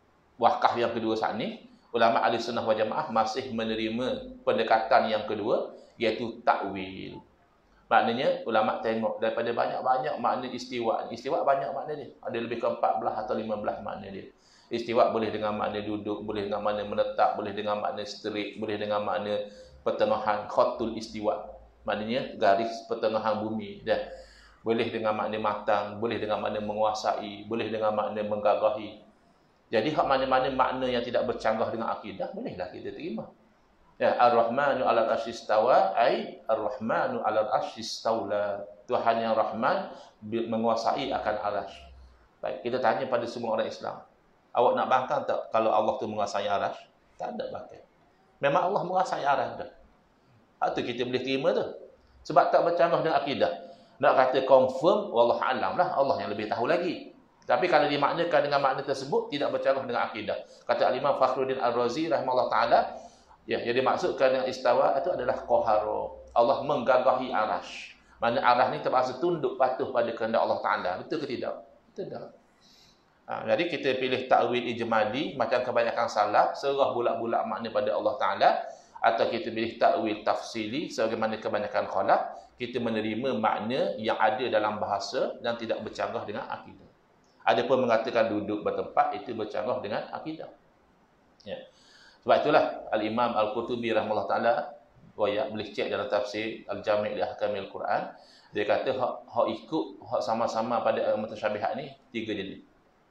wakaf yang kedua saat ni, ulama ahli sunnah wal jamaah masih menerima pendekatan yang kedua, iaitu takwil. Maknanya ulama tengok daripada banyak-banyak makna istiwa. Istiwa banyak makna dia. Ada lebih ke 14 atau 15 makna dia. Istiwa boleh dengan makna duduk, boleh dengan makna menetap, boleh dengan makna straight, boleh dengan makna pertengahan, khatul istiwa. Maknanya garis pertengahan bumi. Dan boleh dengan makna matang, boleh dengan makna menguasai, boleh dengan makna menggagahi. Jadi hak mana-mana makna yang tidak bercanggah dengan akidah, bolehlah kita terima. Ya, Ar-Rahmanu 'alal 'arsy istawa, ai Ar-Rahmanu 'alal 'arsy istawla. Tuhan yang Rahman menguasai akan arasy. Baik, kita tanya pada semua orang Islam. Awak nak bangkang tak kalau Allah tu menguasai arasy? Tak ada bangkang. Memang Allah menguasai arasy dah. Itu kita boleh terima tu. Sebab tak bercanggah dengan akidah. Nak kata confirm, wallah alam lah, Allah yang lebih tahu lagi. Tapi kalau dimaknakan dengan makna tersebut tidak bercanggah dengan akidah. Kata Al-Imam Fakhruddin Ar-Razi rahimahullah taala, ya, yang dimaksudkan dengan istawa itu adalah qahara. Allah menggagahi arasy. Mana arasy ni terpaksa tunduk patuh pada kehendak Allah Taala. Betul ke tidak? Betul tak? Jadi kita pilih takwil ijmali macam kebanyakan salaf, serah bulat-bulat makna pada Allah Taala, atau kita pilih takwil tafsili sebagaimana kebanyakan khalaf, kita menerima makna yang ada dalam bahasa dan tidak bercanggah dengan akidah. Ada pun mengatakan duduk bertempat itu bercanggah dengan akidah. Ya. Sebab itulah Al-Imam Al-Qurtubi rahimahullah taala, boleh cek dalam tafsir Al-Jami' li Ahkamil Quran, dia kata hak ikut hak sama-sama pada ayat mutasyabihat ni 3 jenis.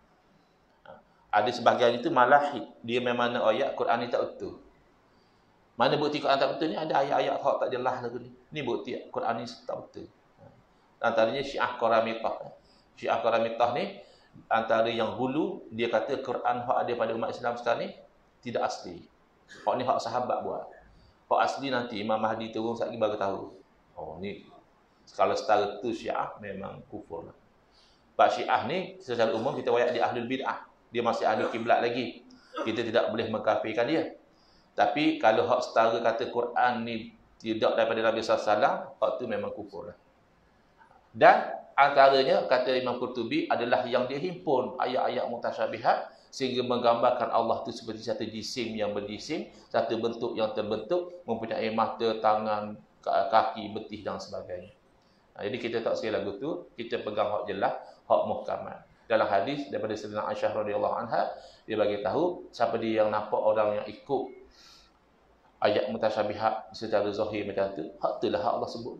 Ada sebahagian itu malahi, dia memang ayat Quran ni tak betul. Mana bukti Quran tak betul ni? Ada ayat-ayat hak tak jelas lagu ni. Ni bukti Quran ni tak betul. Antaranya Syiah Qaramitah. Syiah Qaramitah ni antara yang hulu, dia kata Quran hak ada pada umat Islam sekarang ni tidak asli. Hak ni hak sahabat buat. Hak asli nanti Imam Mahdi turun sekali baru tahu. Oh ni kalau setara tu Syiah memang kufur lah. Sebab Syiah ni secara umum kita wayak dia ahlul bid'ah. Dia masih ahli kiblat lagi. Kita tidak boleh mengkafirkan dia. Tapi kalau hak setara kata Quran ni tidak daripada Nabi SAW, hak tu memang kufur lah. Dan antaranya kata Imam Qurtubi adalah yang dia himpun ayat-ayat mutasyabihat sehingga menggambarkan Allah tu seperti satu jisim yang berjisim, satu bentuk yang terbentuk, mempunyai mata, tangan, kaki, betih dan sebagainya. Jadi kita tak sekali lagu tu, kita pegang hak jelas, hak muhkamat. Dalam hadis daripada Sayyidina Aisyah radhiyallahu anha, dia bagi tahu siapa dia yang nampak orang yang ikut ayat mutasyabihat secara zahir macam tu, hak itulah hak Allah sebut.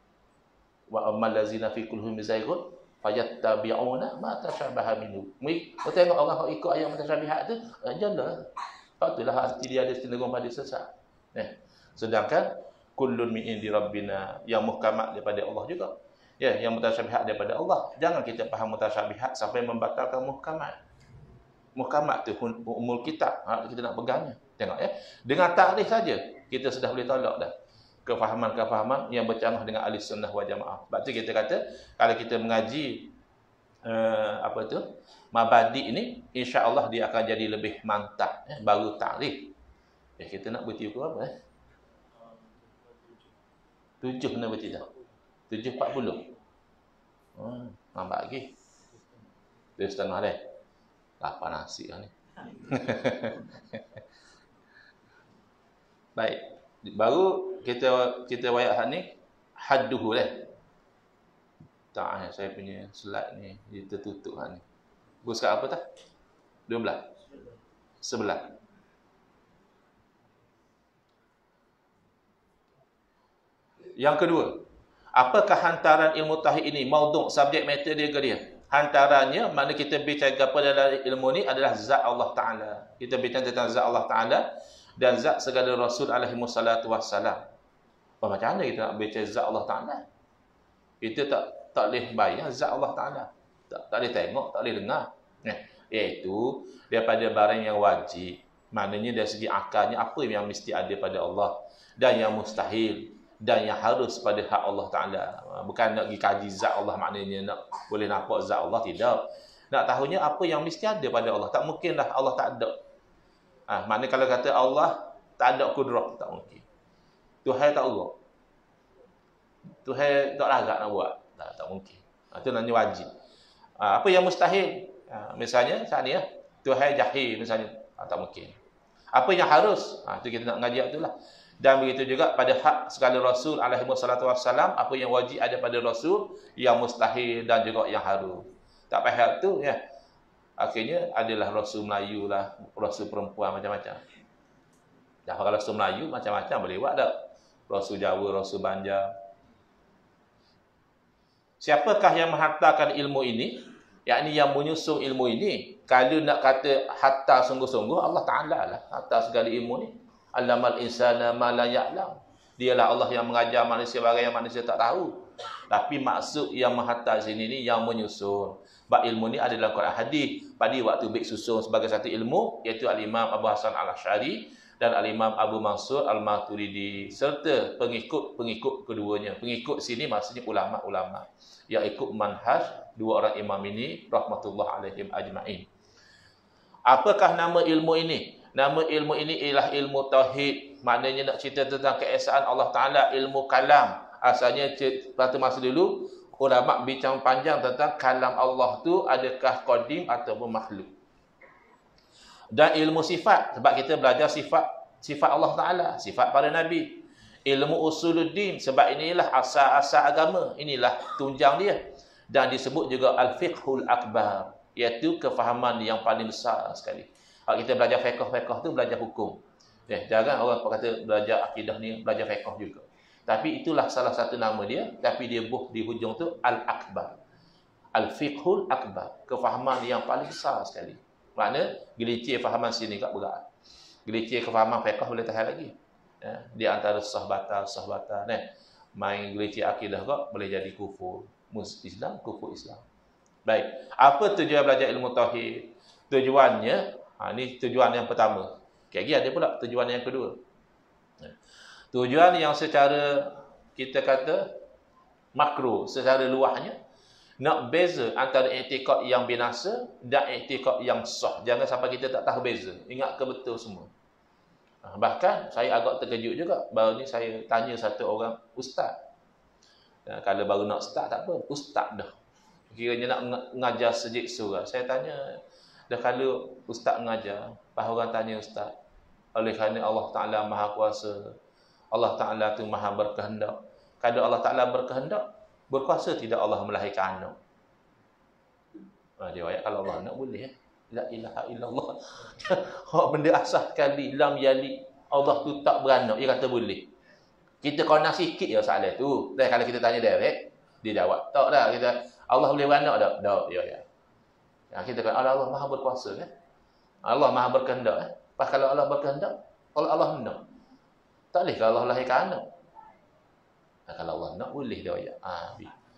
Wa ammal ladzina fi qulubihim zayghun fayattabi'una ma tashabaha minhu. Kau tengok orang yang ikut ayat mutasyabihat tu, jelas. Hak itulah hati dia ada cenderung pada sesat. Sedangkan kullun min indi rabbina, yang muhkamat daripada Allah juga. Ya, yang mutasyabihat daripada Allah. Jangan kita faham mutasyabihat sampai membatalkan muhkamat. muhkamat tu umul kitab. Kita nak pegangnya. Tengok ya. Dengan takrif saja kita sudah boleh tolak dah kefahaman-kefahaman yang bercanggah dengan ahli sunnah wal jamaah. Sebab tu kita kata kalau kita mengaji mabadi ini, insya-Allah dia akan jadi lebih mantap baru takrif. Kita nak berhenti pukul apa 7 kena berhenti dah. 7.40. Nampak lagi. 2.30 dah. Lapar nasi lah ni. Baik. Baru kita wayak ni hadduhu dah. Tak, saya punya slide ni dia tertutup ni. Gua sekarang apa tak? 12. 11. Yang kedua, apakah hantaran ilmu tauhid ini? Maudhu' subjek matter dia ke dia? Hantarannya, mana kita bincang pada dalam ilmu ni adalah zat Allah Ta'ala. Kita bincang tentang zat Allah Ta'ala dan zat segala Rasul alaihi wassalatu wassalam. Macam mana kita nak bincang zat Allah Ta'ala? Kita tak boleh bayang zat Allah Ta'ala. Tak boleh tengok, tak boleh dengar. Iaitu daripada barang yang wajib. Maknanya dari segi akalnya apa yang mesti ada pada Allah. Dan yang mustahil. Dan yang harus pada hak Allah Ta'ala. Bukan nak pergi kaji zat Allah, maknanya nak boleh nampak zat Allah, tidak. Nak tahunya apa yang mesti ada pada Allah. Tak mungkinlah Allah tak ada. Maknanya kalau kata Allah tak ada kudrah, tak mungkin. Tuhan tak urut. Tuhan tak larat nak buat. Tak mungkin. Itu namanya wajib. Apa yang mustahil? Misalnya saat ni Tuhan jahil misalnya. Tak mungkin. Apa yang harus? Itu kita nak ngaji itulah. Dan begitu juga pada hak segala Rasul alaihi wassalatu wassalam, apa yang wajib ada pada Rasul, yang mustahil dan juga yang harus. Tak payah tu ya. Akhirnya adalah Rasul Melayu lah, Rasul perempuan macam-macam. Dah kalau Rasul Melayu macam-macam boleh buat tak? Rasul Jawa, Rasul Banjar. Siapakah yang menghantarkan ilmu ini? Yakni yang menyusun ilmu ini. Kalau nak kata hatta sungguh-sungguh, Allah Ta'ala lah hatta segala ilmu ni. Allamal insana ma la ya'lam. Dialah Allah yang mengajar manusia barang yang manusia tak tahu. Tapi maksud yang menghantar sini ni yang menyusun. Sebab ilmu ni ada dalam Quran hadis. Pada waktu baik susun sebagai satu ilmu, iaitu Al-Imam Abu Hasan Al-Asy'ari dan Al-Imam Abu Mansur Al-Maturidi serta pengikut-pengikut keduanya. Pengikut sini maksudnya ulama-ulama yang ikut manhaj dua orang imam ini rahmatullah alaihim ajma'in. Apakah nama ilmu ini? Nama ilmu ini ialah ilmu tauhid. Maknanya nak cerita tentang keesaan Allah Ta'ala, ilmu kalam. Asalnya pada masa dulu ulama bincang panjang tentang kalam Allah tu adakah qadim ataupun makhluk. Dan ilmu sifat, sebab kita belajar sifat Allah Ta'ala, sifat para Nabi. Ilmu usuluddin, sebab inilah asal-asal agama, inilah tunjang dia. Dan disebut juga al-fiqhul akbar, iaitu kefahaman yang paling besar sekali. Kalau kita belajar fiqh tu belajar hukum. Jangan orang kata belajar akidah ni belajar fiqh juga. Tapi itulah salah satu nama dia, tapi dia buh di hujung tu al-akbar. Al-fiqhul akbar, kefahaman yang paling besar sekali. Makna gelicir fahaman sini kat berat. Gelicir kefahaman fiqh boleh tahan lagi. Di antara sahbata main gelicir akidah kok boleh jadi kufur Islam, kufur Islam. Baik, apa tujuan belajar ilmu tauhid? Tujuannya, ini tujuan yang pertama. Lagi ada pula tujuan yang kedua. Tujuan yang secara kita kata makro, secara luahnya, nak beza antara i'tikad yang binasa dan i'tikad yang sah. Jangan sampai kita tak tahu beza. Ingat ke betul semua. Bahkan saya agak terkejut juga. Baru ni saya tanya satu orang ustaz. Kalau baru nak start tak apa, ustaz dah. Kiranya nak mengajar sejik surah. Saya tanya, dah kalau ustaz mengajar, bahawa orang tanya ustaz, oleh kerana Allah Ta'ala Maha Kuasa, Allah Ta'ala tu Maha berkehendak. Kalau Allah Ta'ala berkehendak, berkuasa tidak Allah melahirkan anak? Dia ayat kalau Allah nak boleh. La ilaha illallah. Benda asal sekali, lam yali. Allah tu tak beranak, dia kata boleh. Kita konak sikit ya soalan tu. Dan kalau kita tanya direct, dia jawab. Tak dah, kita Allah boleh beranak tak? Tak, ya. Kita kata Allah Maha berkuasa kan? Allah Maha berkehendak. Pas kalau Allah berkehendak, kalau Allah hendak, tak boleh kalau Allah lahirkan anak. Kalau Allah nak boleh dia ayat.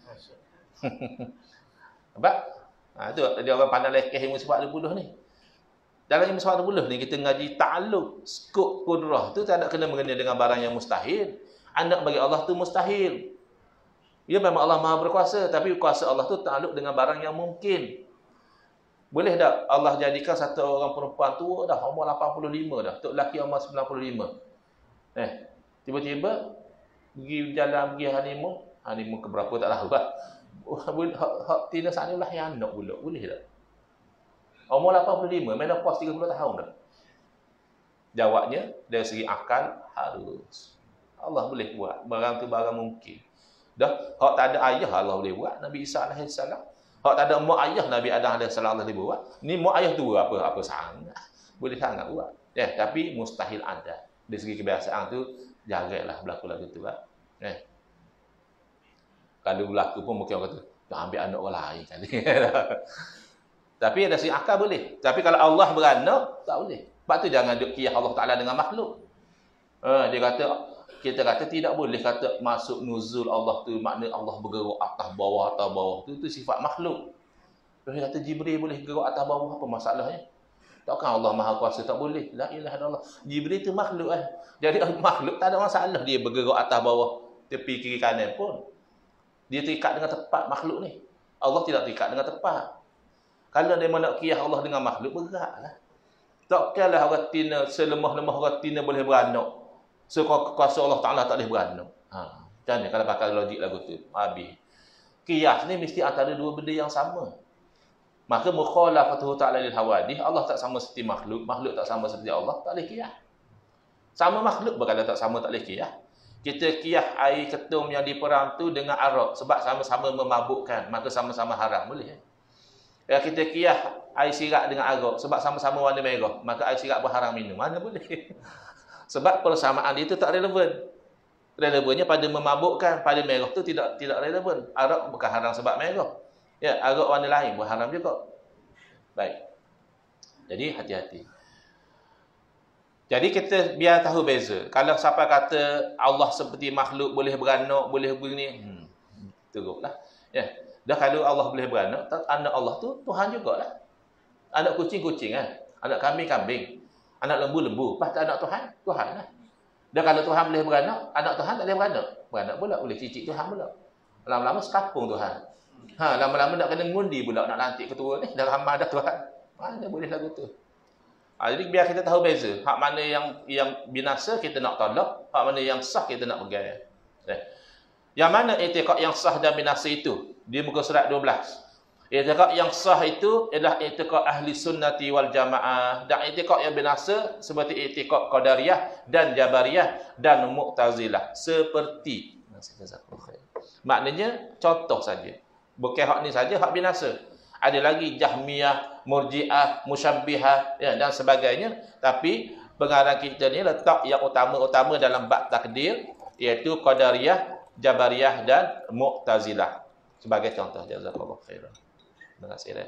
Sebab tu dia orang pandang lekeh ilmu sifat 20 ni. Dalam ilmu 40 ni kita ngaji ta'alluq, skop kudrah tu tak ada kena mengena dengan barang yang mustahil. Anak bagi Allah tu mustahil. Ya memang Allah Maha berkuasa, tapi kuasa Allah tu ta'alluq dengan barang yang mungkin. Boleh tak Allah jadikan satu orang perempuan tua dah umur 85 dah, tok lelaki umur 95. Tiba-tiba pergi jalan pergi honeymoon ke berapa tak tahu lah. Hak tina sana lah yang anak pula. Boleh tak? Umur 85, menopause 30 tahun dah. Jawabnya, dari segi akal, harus. Allah boleh buat. Barang tu barang mungkin. Dah, hak tak ada ayah Allah boleh buat. Nabi Isa AS. Hak tak ada mak ayah Nabi Adam AS Allah boleh buat. Ni mak ayah tu apa sangat. Boleh sangat buat. Tapi mustahil ada. Dari segi kebiasaan tu, jagalah berlaku lagu tu lah. Kalau berlaku pun mungkin orang kata, ambil anak orang lain kali. Tapi ada segi akal boleh. Tapi kalau Allah beranak, tak boleh. Sebab tu jangan duk kiyah Allah Ta'ala dengan makhluk. Kita kata tidak boleh kata masuk nuzul Allah tu, makna Allah bergerak atas bawah. Tu sifat makhluk. Dia kata Jibril boleh gerak atas bawah, apa masalahnya? Takkan Allah Maha Kuasa tak boleh? La ilaha illallah. Jibril tu makhluk Jadi makhluk tak ada masalah dia bergerak atas bawah, tepi kiri kanan pun. Dia terikat dengan tepat makhluk ni. Allah tidak terikat dengan tepat. Kalau dia nak kiyah Allah dengan makhluk, beratlah. Takkanlah orang tina, selemah-lemah orang tina boleh beranak. Kuasa Allah Ta'ala tak boleh beranak. Macam mana kalau pakai logik lagu tu? Habis. Kiyas ni mesti antara dua benda yang sama. Maka mukhalafatuhu ta'ala lil hawadith, Allah tak sama seperti makhluk, makhluk tak sama seperti Allah, tak boleh kiyah. Sama makhluk kalau tak sama tak boleh kiyah. Kita kiyah air ketum yang diperang tu dengan arak sebab sama-sama memabukkan, maka sama-sama haram, boleh. Kita kiyah air sirap dengan arak sebab sama-sama warna merah, maka air sirap berharam minum, mana boleh. Sebab persamaan dia tu tak relevan. Relevannya pada memabukkan, pada merah tu tidak relevan. Arak bukan haram sebab merah. Arak warna lain pun haram juga. Baik. Jadi hati-hati. Jadi kita biar tahu beza. Kalau siapa kata Allah seperti makhluk, boleh beranak, boleh begini, teruklah. Dah kalau Allah boleh beranak, anak Allah tu Tuhan jugalah. Anak kucing-kucing anak kambing-kambing, anak lembu-lembu, pasti anak Tuhan lah. Dan kalau Tuhan boleh beranak, anak Tuhan tak boleh beranak. Beranak pula boleh cicit Tuhan pula. Lama-lama sekapung Tuhan. Lama-lama nak kena ngundi pula nak lantik ketua ni. Dah ramai dah Tuhan. Mana boleh lagu tu. Jadi biar kita tahu beza. Hak mana yang binasa kita nak tolak, hak mana yang sah kita nak pegang. Yang mana i'tiqad yang sah dan binasa itu? Di muka surat 12. I'tiqad yang sah itu adalah i'tiqad ahli sunnati wal jamaah, dan i'tiqad yang binasa seperti i'tiqad qadariyah dan jabariyah dan mu'tazilah. Seperti maknanya contoh saja. Bukan hak ni saja, hak binasa. Ada lagi Jahmiyah, Murji'ah, Musyabbihah dan sebagainya. Tapi pengarang kita ni letak yang utama-utama dalam bab takdir, iaitu Qadariyah, Jabariyah dan Mu'tazilah. Sebagai contoh. Jazakallahu khairan. Terima kasih.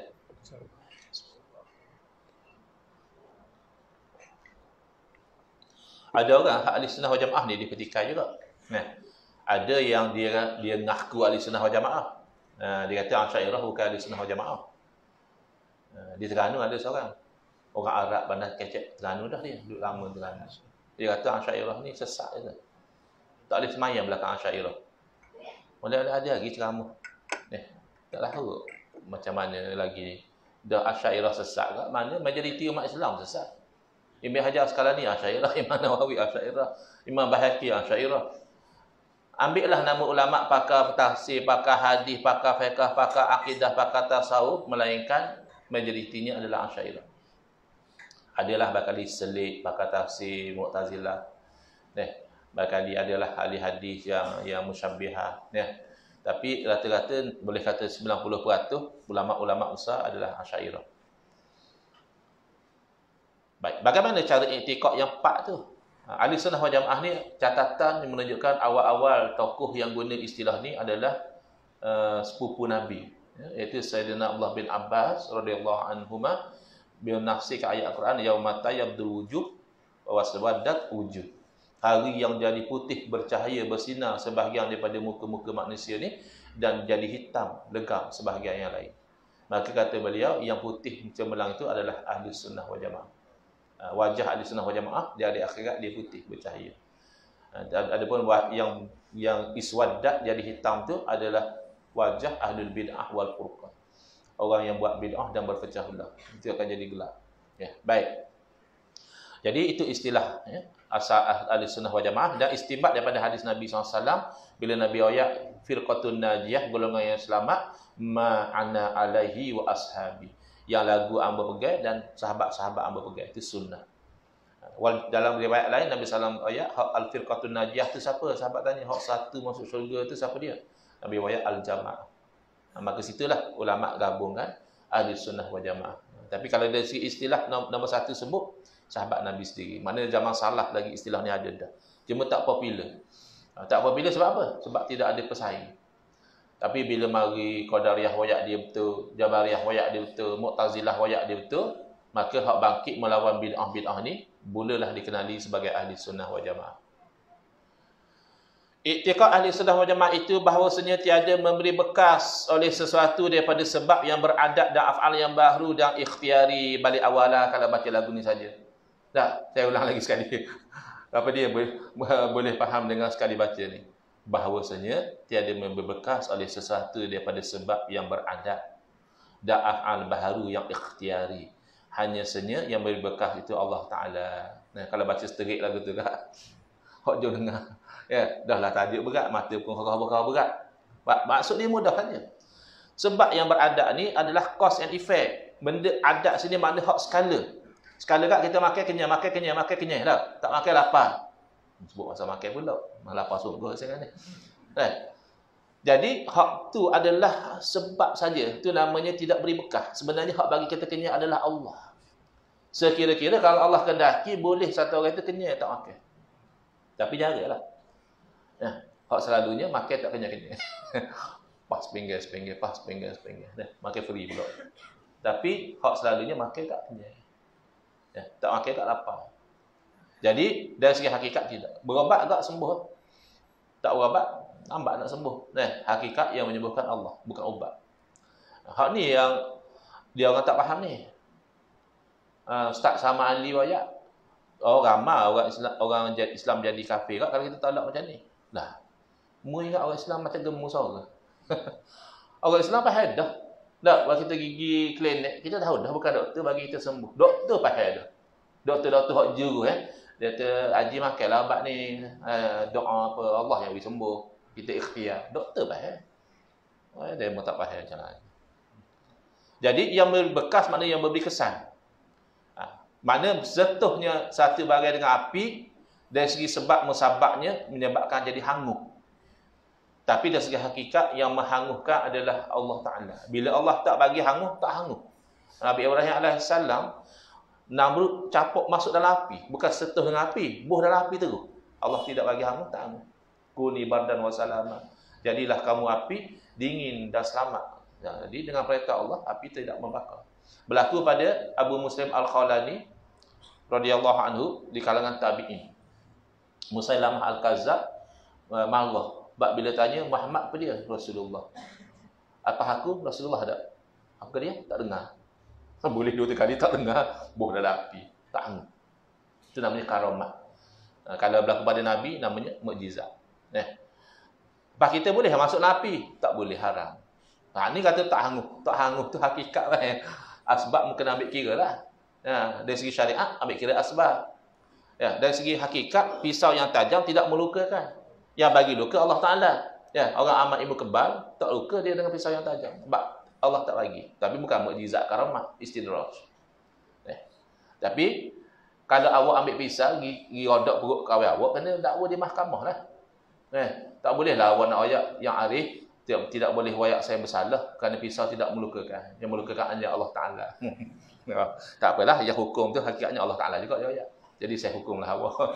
Ada orang ahli sunnah wal jamaah ni dipetikai juga. Ada yang dia ngaku ahli sunnah wal jamaah. Dia kata Asy'ariyah bukan ahli sunnah wal jamaah. Di Terengganu ada seorang orang Arab bandar kecek Terengganu dah, dia duduk lama Terengganu. Dia kata Asy'ariyah ni sesat je. Tak boleh semayang belakang Asy'ariyah. Mula-mula ada lagi ceramah. Tak tahu macam mana lagi ni. Dah Asy'ariyah sesat ke mana? Majoriti umat Islam sesat. Ibn Hajar Asqalani Asy'ariyah, Imam Nawawi Asy'ariyah, Imam Bahaqi Asy'ariyah. Ambillah nama ulama pakar tafsir, pakar hadis, pakar fiqh, pakar akidah, pakar tasawuf, melainkan majoritinya adalah Asy'ariyah. Adalah bakali selik, pakar tafsir, Mu'tazilah. Bakali adalah ahli hadis yang musyabbihah. Tapi rata-rata boleh kata 90% ulama-ulama besar adalah Asy'ariyah. Baik, bagaimana cara i'tiqad yang pak tu? Ahli sunnah wal jamaah ni catatan yang menunjukkan awal-awal tokoh yang guna istilah ni adalah sepupu Nabi, iaitu Sayyidina Abdullah bin Abbas radhiyallahu anhuma. Beliau nafsirkan ayat Al-Quran, yauma tayaddul wujuh wa waswaddat wujuh. Hari yang jadi putih bercahaya bersinar sebahagian daripada muka-muka manusia ni, dan jadi hitam legam sebahagian yang lain. Maka kata beliau, yang putih cemerlang itu adalah ahli sunnah wal jamaah. Wajah ahli sunnah wal jamaah di hari akhirat dia putih bercahaya. Adapun yang iswaddat jadi hitam tu adalah wajah ahlul bid'ah wal furqan. Orang yang buat bid'ah dan berpecah belah. Itu akan jadi gelap. Ya, baik. Jadi itu istilah ya, asal ahli sunnah wal jamaah dan istinbat daripada hadis Nabi SAW bila Nabi ayat firqatun najiyah, golongan yang selamat, ma'ana alaihi wa ashabi, yang lagu amba pegang dan sahabat-sahabat amba pegang. Itu sunnah. Dalam riwayat lain Nabi SAW ayat al-firqatun najiyah tu siapa? Sahabat tanya, hak satu masuk syurga tu siapa dia? Nabi ayat al-jamaah. Maka situlah ulama gabungkan ahli sunnah wal jamaah. Tapi kalau dari segi istilah nombor satu sebut sahabat Nabi sendiri. Mana zaman salah lagi istilah ni ada dah. Cuma tak popular. Tak popular sebab apa? Sebab tidak ada pesaing. Tapi bila mari Qadariyah wayak dia betul, Jabariyah wayak dia betul, Mu'tazilah wayak dia betul, maka hak bangkit melawan bid'ah-bid'ah ni mulalah dikenali sebagai ahli sunnah wal jamaah. Iktiqad ahli sunnah wal jamaah itu bahawasanya tiada memberi bekas oleh sesuatu daripada sebab yang beradat dan af'al yang baru dan ikhtiari. Balik awalah kalau baca lagu ni saja. Tak, saya ulang lagi sekali. Apa dia boleh faham dengan sekali baca ni. Bahawasanya tiada memberi bekas oleh sesuatu daripada sebab yang beradat dan af'al baru yang ikhtiari. Hanya saja yang beri bekas itu Allah Ta'ala. Nah, kalau baca seterik lagu tu kak, hok jom dengar. Ya, dahlah tajuk berat, mata pun kau berat. Maksud dia mudah saja. Sebab yang beradat ni adalah cause and effect. Benda adat sini makna hak skala. Skala kak kita makan kenyang dah. Tak makan lapar. Sebut pasal makan pula. Malah lapar sungguh sekarang ni. Jadi hak tu adalah sebab saja. Itu namanya tidak beri bekas. Sebenarnya hak bagi kita kenyang adalah Allah. Sekira-kira kalau Allah kendaki boleh satu orang itu kenyang tak makan. Tapi jaranglah. Nah, hak selalunya makan tak kenyang-kenyang. Pas pinggir. Nah, makan free pula. Tapi hak selalunya makan tak kenyang. Ya, tak makan tak lapar. Jadi dari segi hakikat tidak. Berobat tak sembuh. Tak berobat lambat nak sembuh. Nah, hakikat yang menyembuhkan Allah, bukan ubat. Hak ni yang dia orang tak faham ni. Ustaz sama ahli wayak. Ramai orang Islam jadi kafir kalau kita tolak macam ni. Lah, mu ingat orang Islam macam gemuk suara. Orang Islam faham dah. Dah, kalau kita gigi klinik, kita tahu dah bukan doktor bagi kita sembuh. Doktor faham dah. Doktor hak juru dia kata haji makanlah ubat ni, doa apa Allah yang bagi sembuh. Kita ikhtiar. Doktor faham. Dia pun tak faham macam mana. Jadi yang berbekas maknanya yang memberi kesan. Mana setuhnya satu barai dengan api, dari segi sebab musababnya menyebabkan jadi hangus. Tapi dari segi hakikat yang menghanguhkan adalah Allah Ta'ala. Bila Allah tak bagi hangus, tak hangus. Nabi Ibrahim AS, Namrud capuk masuk dalam api. Bukan setuh dengan api, buh dalam api terus. Allah tidak bagi hangus, tak hangus. Kuni bardan wa salama. Jadilah kamu api, dingin dan selamat. Jadi dengan perintah Allah, api tidak membakar. Berlaku pada Abu Muslim Al-Khawlani radhiyallahu anhu di kalangan tabi'in. Musailamah Al-Kazzab marah. Sebab bila tanya Muhammad apa dia? Rasulullah. Apa aku? Rasulullah tak? Apa dia? Tak dengar. Boleh 2-3 kali tak dengar, buh dalam api. Tak hangus. Itu namanya karamat. Kalau berlaku pada Nabi, namanya mukjizat. Lepas kita boleh masuk api? Tak boleh, haram. Ni kata tak hangus. Tak hangus tu hakikat kan. Asbab mungkin ambil kira lah. Dari segi syariat, ambil kira asbab. Dari segi hakikat, pisau yang tajam tidak melukakan. Yang bagi luka Allah Ta'ala. Orang amat ilmu kebal, tak luka dia dengan pisau yang tajam. Sebab Allah tak bagi. Tapi bukan mukjizat karamah, istidraj. Tapi kalau awak ambil pisau, pergi rodok perut kawan awak, kena dakwa di mahkamah lah. Tak boleh lah awak nak ayat yang arif, tidak boleh wayak saya bersalah kerana pisau tidak melukakan. Yang melukakan hanya Allah Ta'ala. Tak apalah, yang hukum tu hakikatnya Allah Ta'ala juga dia ayat. Jadi saya hukumlah awak.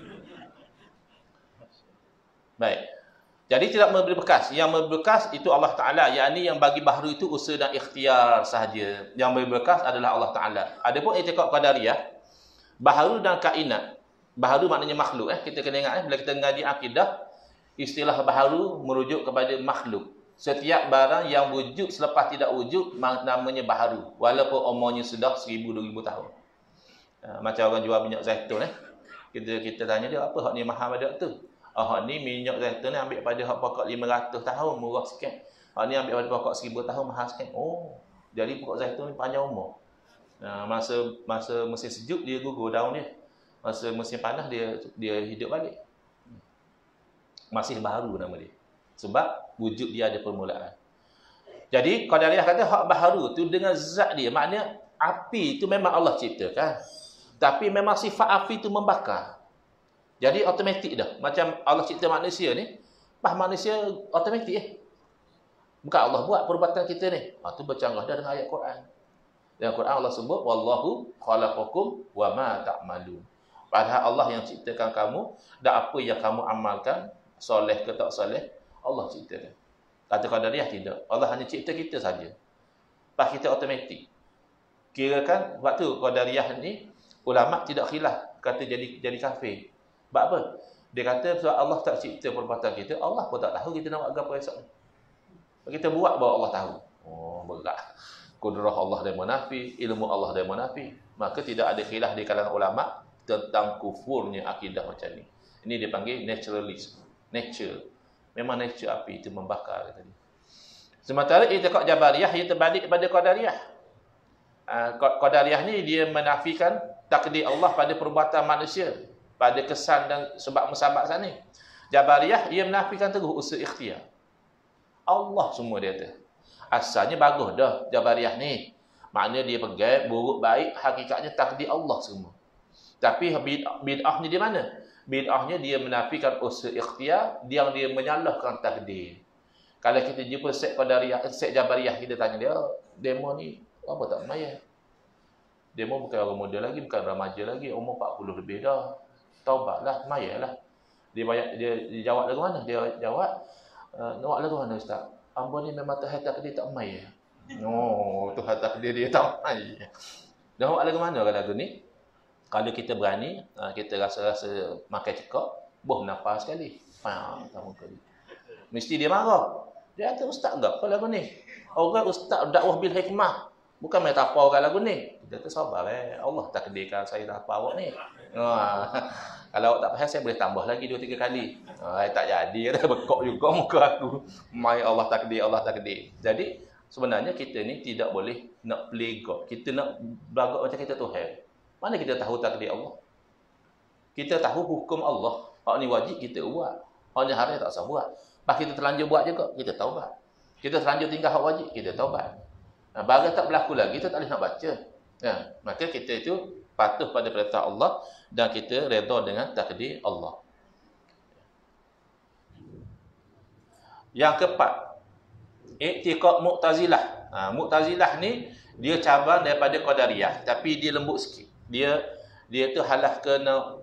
Baik. Jadi tidak memberi bekas. Yang memberi bekas itu Allah Ta'ala. Yakni yang bagi baharu itu usaha dan ikhtiar sahaja. Yang memberi bekas adalah Allah Ta'ala. Adapun i'tiqad qadariyah, baharu dan kainat. Baharu maknanya makhluk. Kita kena ingat bila kita mengaji akidah, istilah baharu merujuk kepada makhluk. Setiap barang yang wujud selepas tidak wujud namanya baharu. Walaupun umurnya sudah 1000-2000 tahun. Macam orang jual minyak zaitun Kita tanya dia, apa hak ni mahal pada tu? Hak ni minyak zaitun ni ambil pada hak pokok 500 tahun, murah sikit. Hak ni ambil pada pokok 1000 tahun, mahal sikit. Oh, jadi pokok zaitun ni panjang umur. Masa musim sejuk dia gugur daun dia. Masa musim panas dia hidup balik. Masih baharu nama dia. Sebab wujud dia ada permulaan. Jadi Qadariyah kata hak baharu tu dengan zat dia. Maknanya api tu memang Allah ciptakan. Tapi memang sifat api tu membakar. Jadi automatik dah. Macam Allah cipta manusia ni, manusia automatik Bukan Allah buat perbuatan kita ni. Tu bercanggah dah dengan ayat Quran. Dalam Quran Allah sebut wallahu khalaqakum wa ma ta'malun. Padahal Allah yang ciptakan kamu dan apa yang kamu amalkan, soleh ke tak soleh, Allah ciptakan. Kata Qadariyah tidak. Allah hanya cipta kita saja. Pas kita automatik. Kirakan waktu Qadariyah ni ulama tidak khilaf kata jadi kafir. Sebab apa? Dia kata sebab Allah tak cipta perbuatan kita, Allah pun tak tahu kita nak buat apa esok ni. Kita buat bahawa Allah tahu. Oh, berat. Kudrah Allah dia menafi, ilmu Allah dia menafi. Maka tidak ada khilaf di kalangan ulama tentang kufurnya akidah macam ni. Ini dipanggil naturalism. Nature. Memang nature api itu membakar tadi. Sementara i'tiqad Jabariyah ia terbalik pada Qadariyah. Qadariyah ni dia menafikan takdir Allah pada perbuatan manusia, pada kesan dan sebab musabab sana. Jabariyah ia menafikan terus usul ikhtiar. Allah semua dia kata. Asalnya bagus dah Jabariyah ni. Maknanya dia pegang buruk baik hakikatnya takdir Allah semua. Tapi bid'ahnya di mana? Bid'ahnya dia menafikan usul ikhtiar, dia menyalahkan takdir. Kalau kita jumpa Syekh Qadariyah, Syekh Jabariyah, kita tanya dia, demo ni apa tak maya? Demo bukan orang muda lagi, bukan remaja lagi, umur 40 lebih dah. Taubatlah, mayalah. Dia jawab lagu mana? Dia jawab, nak lagu mana ustaz? Ambo ni memang Tuhan takdir tak maya. Oh, Tuhan takdir dia tak maya. Jawab lagu mana kalau lagu ni? Kalau kita berani, kita rasa-rasa makan cekak, boh nafas sekali. Tahu kali. Mesti dia marah. Dia kata, ustaz enggak apa lagu ni? Orang ustaz dakwah bil hikmah. Bukan main tapau orang lagu ni. Dia kata, sabar Allah takdirkan saya tapau awak ni. Kalau awak tak faham, saya boleh tambah lagi 2-3 kali. Tak jadi. Dia bekok juga muka aku. Mai Allah takdir. Jadi, sebenarnya kita ni tidak boleh nak play God. Kita nak beragak macam kita Tuhan. Mana kita tahu takdir Allah? Kita tahu hukum Allah. Hak ni wajib kita buat. Hak ni haram tak usah buat. Pas kita terlanjur buat juga, kita taubat. Kita terlanjur tinggal hak wajib, kita taubat. Barang tak berlaku lagi, kita tak boleh nak baca. Maka kita itu patuh pada perintah Allah dan kita redha dengan takdir Allah. Yang keempat, i'tiqad Mu'tazilah. Mu'tazilah ni dia cabang daripada Qadariyah, tapi dia lembut sikit. Dia tu halah kena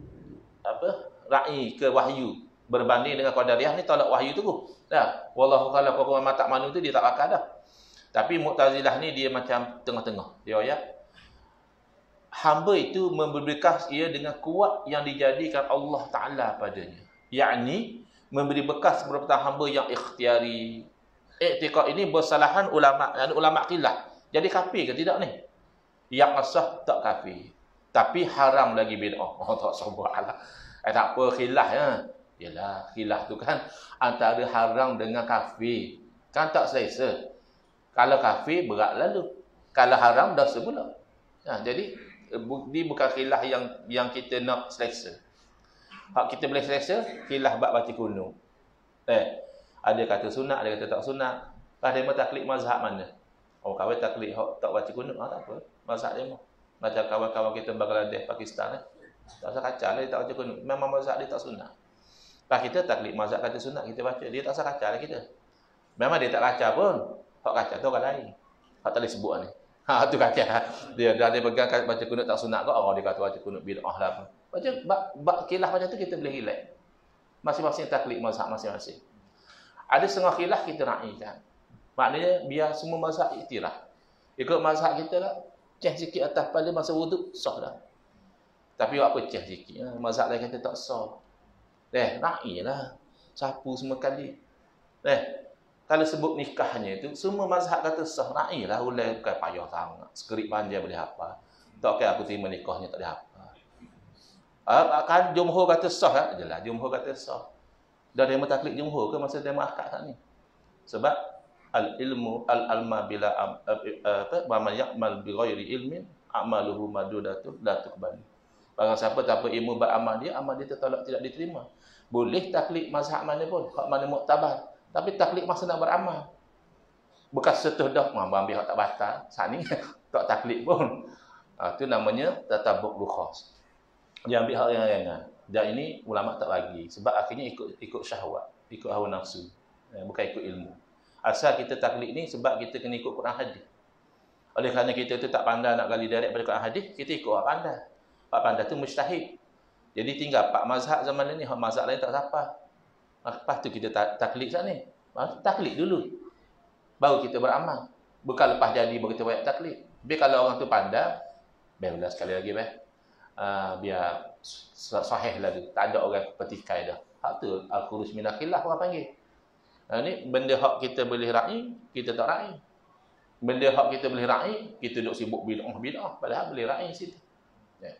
ra'i ke wahyu berbanding dengan Qadariyah ni tolak wahyu tu. Wallahu khalaqakum wa ma ta'malun tu dia tak pakai dah. Tapi Mu'tazilah ni dia macam tengah-tengah. Dia ayat hamba itu memberi bekas ia dengan kuat yang dijadikan Allah Taala padanya. Yakni memberi bekas berupa hamba yang ikhtiari. I'tiqad ini bersalahan ulama khilaf. Jadi kafir ke tidak ni? Yang sah tak kafir. Tapi haram lagi bid'ah. Tak sabarlah. Tak apa khilaf Yalah, khilaf tu kan antara haram dengan kafir. Kan tak selesa. Kalau kafir berat lalu. Kalau haram dah sepula. Jadi ini bukan khilaf yang kita nak selesa. Hak kita boleh selesa, khilaf bab baca kunut. Ada kata sunat, ada kata tak sunat. Ada yang taklid mazhab mana? Kawan taklid hak tak baca kunut, tak apa. Mazhab dia mah. Macam kawan-kawan kita Bangladesh, Pakistan tak usah kacau lah dia tak baca kunut. Memang mazhab dia tak sunat. Pas kita taklid mazhab kata sunat, kita baca. Dia tak usah kacau lah kita. Memang dia tak kacau pun. Hak kacau tu orang lain. Hak tak boleh sebut ni. Tu kacau. Dia pegang baca kunut tak sunat kau. Dia kata baca kunut bid'ah lah apa. Baca khilaf macam tu kita boleh relax. Masing-masing taklid mazhab masing-masing. Ada setengah khilaf kita raihkan. Maknanya biar semua mazhab iktiraf. Ikut mazhab kita lah. Ceh sikit atas pada masa wuduk, sah dah. Tapi apa ceh sikit? Mazhab lain kata tak sah. Raih lah. Sapu semua kali. Kalau sebut nikahnya itu, semua mazhab kata sah. Ra'i lah, ulai bukan payah sangat. Sekerik panjang boleh apa. Tak kira aku terima nikahnya, tak boleh apa. Kan jumhur kata sah lah. Jelas, jumhur kata sah. Dah demo taklid jumhur ke masa demo akad saat ni? Sebab al-ilmu al-alma bila man ya'mal bi ghairi ilmin a'maluhu madudatun la tuqbal. Barang siapa tanpa ilmu beramal dia, amal dia tertolak, tidak diterima. Boleh taklid mazhab mana pun, hak mana muktabar. Tapi taklid masa nak beramal. Bukan setuh dah, ambil hak tak batal. Saat ni tak taklid pun. Itu namanya tatabuk rukhas. Dia ambil hak yang ringan. Dan ini ulama tak bagi. Sebab akhirnya ikut syahwat. Ikut hawa nafsu. Bukan ikut ilmu. Asal kita taklid ni sebab kita kena ikut Quran hadis. Oleh kerana kita tu tak pandai nak gali direct pada Quran hadis, kita ikut orang pandai. Orang pandai tu mujtahid. Jadi tinggal 4 mazhab zaman ni, hak mazhab lain tak siapa. Lepas tu kita taklid saat ni. Taklid dulu. Baru kita beramal. Bukan lepas jadi baru kita buat taklid. Tapi kalau orang tu pandai, biarlah sekali lagi biar sahih lah tu. Tak ada orang petikai dah. Hak tu al-khuruj minal khilaf orang panggil. Ni benda hak kita boleh ra'i, kita tak ra'i. Benda hak kita boleh ra'i, kita duduk sibuk bid'ah. Padahal boleh ra'i situ. Ya.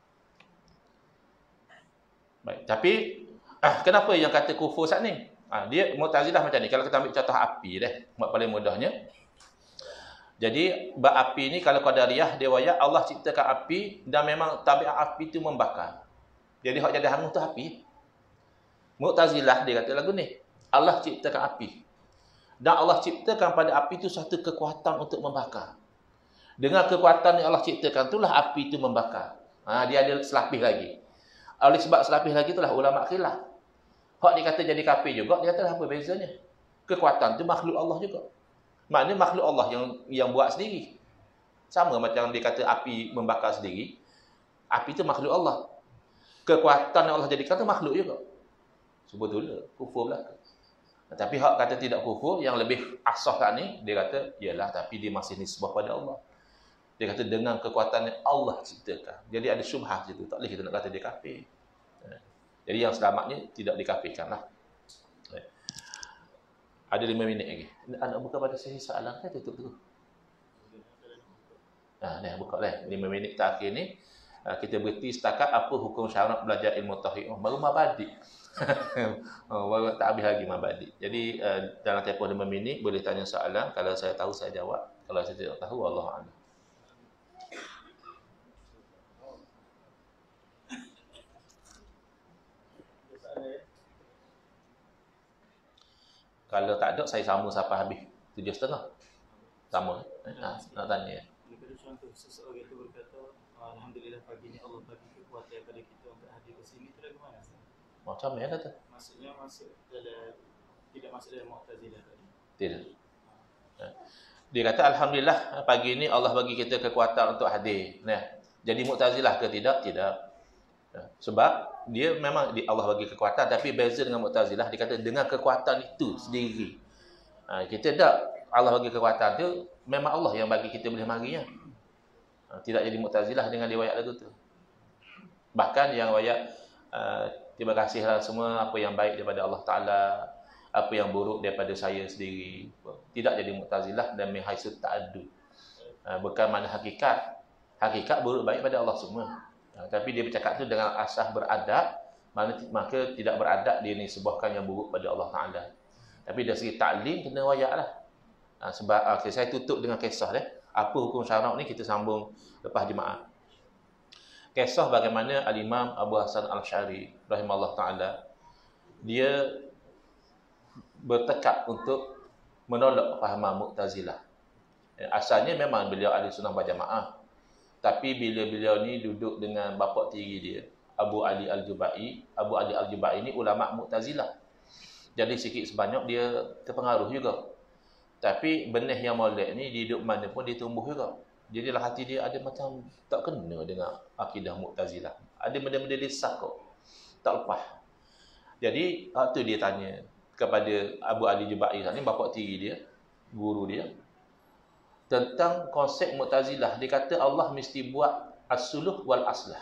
Baik, tapi kenapa yang kata kufur saat ni? Dia Mu'tazilah macam ni. Kalau kita ambil contoh api dah, paling mudahnya. Jadi, api ni kalau Qadariyah, dia wayak Allah ciptakan api dan memang tabiat api tu membakar. Jadi, hak jadi hangus tu api. Mu'tazilah dia kata lagu ni. Allah ciptakan api. Dan Allah ciptakan pada api tu satu kekuatan untuk membakar. Dengan kekuatan yang Allah ciptakan itulah api tu membakar. Dia ada selapis lagi. Oleh sebab selapis lagi itulah ulama khilaf. Hak dia kata jadi kafir juga, dia kata apa bezanya? Kekuatan tu makhluk Allah juga. Maknanya makhluk Allah yang buat sendiri. Sama macam dia kata api membakar sendiri. Api tu makhluk Allah. Kekuatan yang Allah jadikan tu makhluk juga. Sebetulnya kufur belaka. Tapi hak kata tidak kufur, yang lebih asah kat ni, dia kata, yalah tapi dia masih nisbah pada Allah. Dia kata dengan kekuatan yang Allah ciptakan. Jadi ada syubhah situ. Tak boleh kita nak kata dia kafir. Jadi yang selamatnya tidak dikafirkan lah. Ada 5 minit lagi. Nak buka pada sesi soalan kan tutup tu. Dah buka lah. 5 minit terakhir ni kita berhenti setakat apa hukum syarat belajar ilmu tauhid. Baru mabadi. Baru tak habis lagi mabadi. Jadi dalam tempoh 5 minit boleh tanya soalan. Kalau saya tahu saya jawab. Kalau saya tidak tahu Allah a'lam. Kalau tak ada, saya sama sampai habis 7.30. Sama. Nak tanya. Daripada contoh, seseorang itu berkata, Alhamdulillah pagi ni Allah bagi kekuatan pada kita untuk hadir ke sini. Itu dari mana? Macam mana kata? Maksudnya tidak masuk dalam Mu'tazilah tadi? Tidak. Dia kata, Alhamdulillah pagi ni Allah bagi kita kekuatan untuk hadir. Jadi Mu'tazilah ke tidak? Tidak. Sebab dia memang Allah bagi kekuatan, tapi beza dengan Mu'tazilah, dia kata dengan kekuatan itu sendiri. Kita tak, Allah bagi kekuatan tu memang Allah yang bagi kita boleh marinya. Tidak jadi Mu'tazilah dengan riwayat lagu tu. Bahkan yang riwayat terima kasihlah semua apa yang baik daripada Allah Taala, apa yang buruk daripada saya sendiri. Tidak jadi Mu'tazilah dan mihaisu ta'addu. Bukan mana hakikat. Hakikat buruk baik pada Allah semua. Tapi dia bercakap tu dengan asas beradab, maka tidak beradab dia ni sebuahkan yang buruk pada Allah Ta'ala. Tapi dari segi taklim kena wayak lah. Sebab saya tutup dengan kisah dia. Apa hukum syarak ni kita sambung lepas jemaah. Kisah bagaimana Al-Imam Abu Hasan Al-Asy'ari rahimahullah ta'ala, dia bertekad untuk menolak fahaman Mu'tazilah. Asalnya memang beliau ahli sunnah wal jamaah. Tapi bila beliau ni duduk dengan bapa tiri dia, Abu Ali Al-Jubai. Abu Ali Al-Jubai ni ulama Mu'tazilah. Jadi sikit sebanyak dia terpengaruh juga. Tapi benih yang molek ni di hidup mana pun dia tumbuh juga. Jadi dalam hati dia ada macam tak kena dengan akidah Mu'tazilah. Ada benda-benda dia sakut. Tak lepas. Jadi waktu dia tanya kepada Abu Ali Jubai ni, bapa tiri dia, guru dia, tentang konsep Mu'tazilah. Dia kata Allah mesti buat as-suluh wal aslah.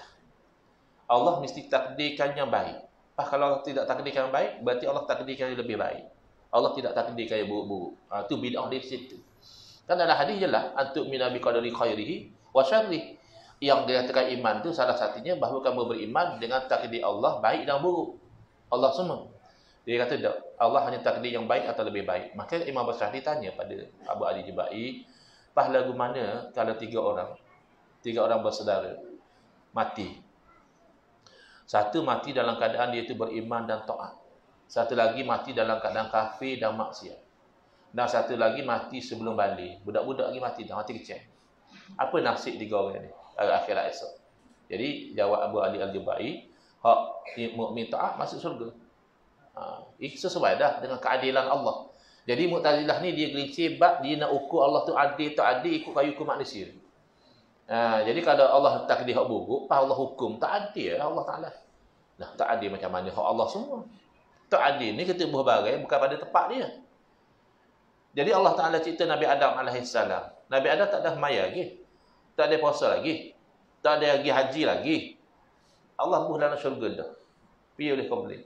Allah mesti takdirkan yang baik. Kalau Allah tidak takdirkan yang baik, berarti Allah takdirkan yang lebih baik. Allah tidak takdirkan yang buruk-buruk. Itu bid'ah di situ. Kan ada hadis jelas, antuk mina bi qadari khairihi wa syarrihi. Yang dikatakan iman tu salah satunya bahawa kamu beriman dengan takdir Allah baik dan buruk. Allah semua. Dia kata tak, Allah hanya takdir yang baik atau lebih baik. Maka Imam Basrah tanya pada Abu Ali Jubai, pahala mana kalau tiga orang bersaudara mati. Satu mati dalam keadaan dia itu beriman dan taat. Satu lagi mati dalam keadaan kafir dan maksiat. Dan satu lagi mati sebelum balik. Budak-budak lagi mati dah, mati kecil. Apa nasib tiga orang ni akhirat esok? Jadi jawab Abu Ali Al-Jubai, hak mukmin taat masuk syurga. Sesuai dah dengan keadilan Allah. Jadi Mu'tazilah ni dia gelincir bab dia nak ukur Allah tu adil tak adil ikut kayu hukum manusia. Jadi kalau Allah takdir hak buruk, Allah hukum tak adil Allah Taala. Nah, tak adil macam mana hak Allah semua? Tak adil ni kita buah barai bukan pada tempat dia. Jadi Allah Taala cerita Nabi Adam alaihissalam. Nabi Adam tak ada maya lagi. Tak ada puasa lagi. Tak ada lagi haji lagi. Allah buah dalam syurga dah. Pergi oleh komplain.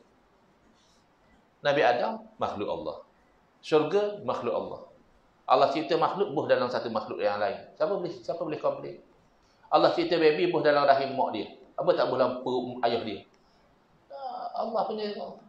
Nabi Adam, makhluk Allah. Syurga, makhluk Allah. Allah cipta makhluk, buh dalam satu makhluk yang lain. Siapa boleh komplain? Allah cipta baby, buh dalam rahim mak dia. Apa tak buh dalam perut ayah dia? Allah punya.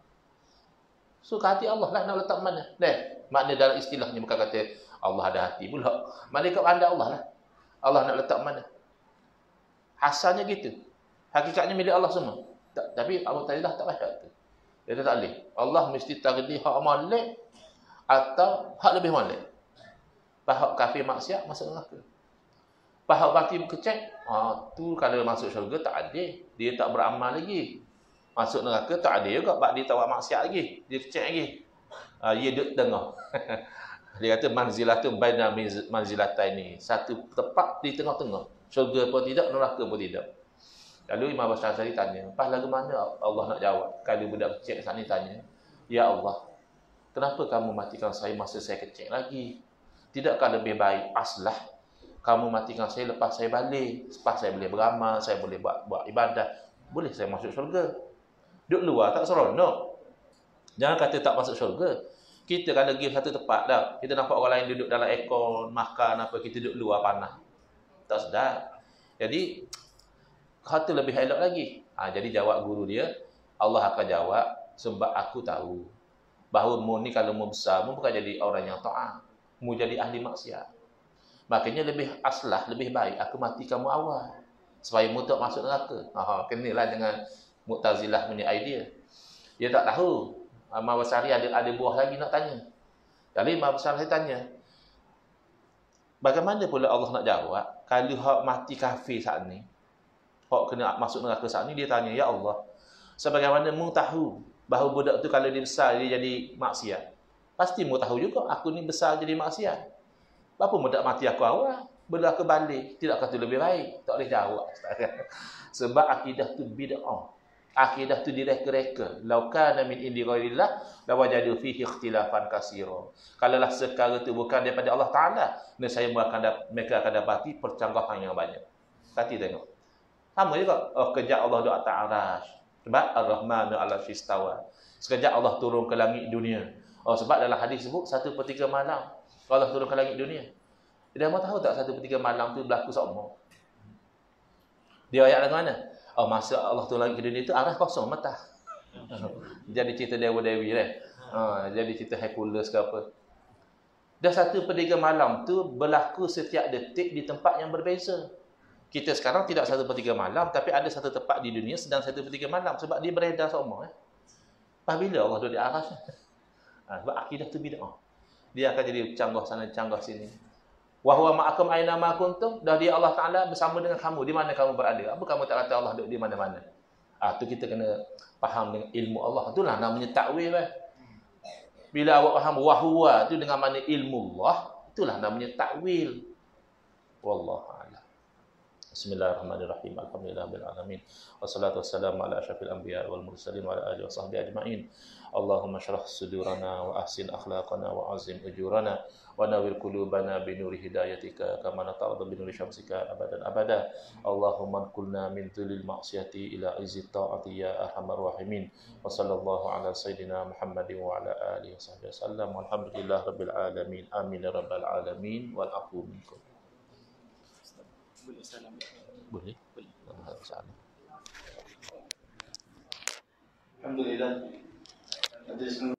Suka hati Allah lah nak letak mana. Makna dalam istilahnya bukan kata Allah ada hati pula. Makna kat anda Allah lah. Allah nak letak mana. Asalnya gitu. Hakikatnya milik Allah semua. Tapi Abu Talibah tak baca tu. Dia tak boleh. Allah mesti takdir hak malik atau hak lebih malik. Hak kafir maksiat masuk neraka. Hak mati berkecek, tu kalau masuk syurga tak adil. Dia tak beramal lagi. Masuk neraka tak adil juga. Sebab dia tak buat maksiat lagi. Dia kecek lagi. Dia duduk tengah. Dia kata manzilatun baina manzilataini. Satu tepat di tengah-tengah. Syurga pun tidak, neraka pun tidak. Lalu Imam Basrah tanya, pas lagu mana Allah nak jawab? Kalau budak kecil saat ni tanya, ya Allah, kenapa kamu matikan saya masa saya kecil lagi? Tidakkah lebih baik aslah kamu matikan saya lepas saya balik, lepas saya boleh beramal, saya boleh buat ibadah, boleh saya masuk syurga. Duduk luar tak seronok. Jangan kata tak masuk syurga. Kita kalau pergi satu tempat dah, kita nampak orang lain duduk dalam aircon, makan apa, kita duduk luar panas. Tak sedap. Jadi kata lebih elok lagi. Jadi jawab guru dia, Allah akan jawab sebab aku tahu bahawa mu ni kalau mu besar, mu bukan jadi orang yang taat. Mu jadi ahli maksiat. Makanya lebih aslah, lebih baik aku mati kamu awal supaya mu tak masuk neraka. Kenalah dengan Mu'tazilah punya idea. Dia tak tahu. Imam Basrah ada buah lagi nak tanya. Jadi Imam Basrah tanya, bagaimana pula Allah nak jawab kalau hak mati kafir saat ni? Hak kena masuk neraka saat ni, dia tanya, ya Allah, sebagaimana mu tahu bahawa budak tu kalau dia besar dia jadi maksiat. Pasti mu tahu juga aku ni besar jadi maksiat. Apa mu tak mati aku awal? Bila aku balik, tidakkah tu lebih baik? Tak boleh jawab. Sebab akidah tu bid'ah. Akidah tu direka-reka. Lau kana min indi ghairillah lawajadu fihi ikhtilafan katsira. Kalaulah sekala tu bukan daripada Allah Taala, nescaya mereka akan dapati percanggahan yang banyak. Hati tengok. Sama juga kejap Allah duduk atas arasy. Sebab Ar-Rahmanu 'ala istawa. Sekejap Allah turun ke langit dunia. Sebab dalam hadis sebut 1/3 malam Allah turun ke langit dunia. Dia mahu tahu tak 1/3 malam tu berlaku sama? Dia ayat lagu mana? Masa Allah turun langit ke dunia itu arah kosong mata. Jadi cerita dewa-dewi kan. Jadi cerita Hercules ke apa. Dah 1/3 malam tu berlaku setiap detik di tempat yang berbeza. Kita sekarang tidak 1/3 malam, tapi ada satu tempat di dunia sedang 1/3 malam. Sebab dia beredar sama. Lepas bila Allah duduk di aras? Sebab akidah tu bid'ah. Dia akan jadi canggah sana, canggah sini. Wa huwa ma'akum aina ma kuntum. Dah dia Allah Ta'ala bersama dengan kamu. Di mana kamu berada? Apa kamu tak kata Allah duduk di mana-mana? Tu kita kena faham dengan ilmu Allah. Itulah namanya takwil. Bila awak faham wa huwa tu dengan mana ilmu Allah, itulah namanya takwil. Wallahu a'lam. Bismillahirrahmanirrahim. Alhamdulillahirabbil alamin. Wassalatu wassalamu ala asyrafil anbiya wal mursalin wa ala alihi washabbihi ajmain. Allahumma shrah sudurana wa ahsin akhlaqana wa azim ujurana wa nawwir qulubana bi nuri hidayatika kama nata'addu bi nuri syamsika abadan abada. Allahumma qulna min dhulil ma'siyati ila izzi ta'ati ya arhamar rahimin. Wa sallallahu ala sayyidina Muhammadin wa ala alihi washabbihi wasallam. Walhamdulillahirabbil alamin. Amin ya rabbal alamin wal afu minkum. Boleh salam. Boleh. Alhamdulillah. Majlis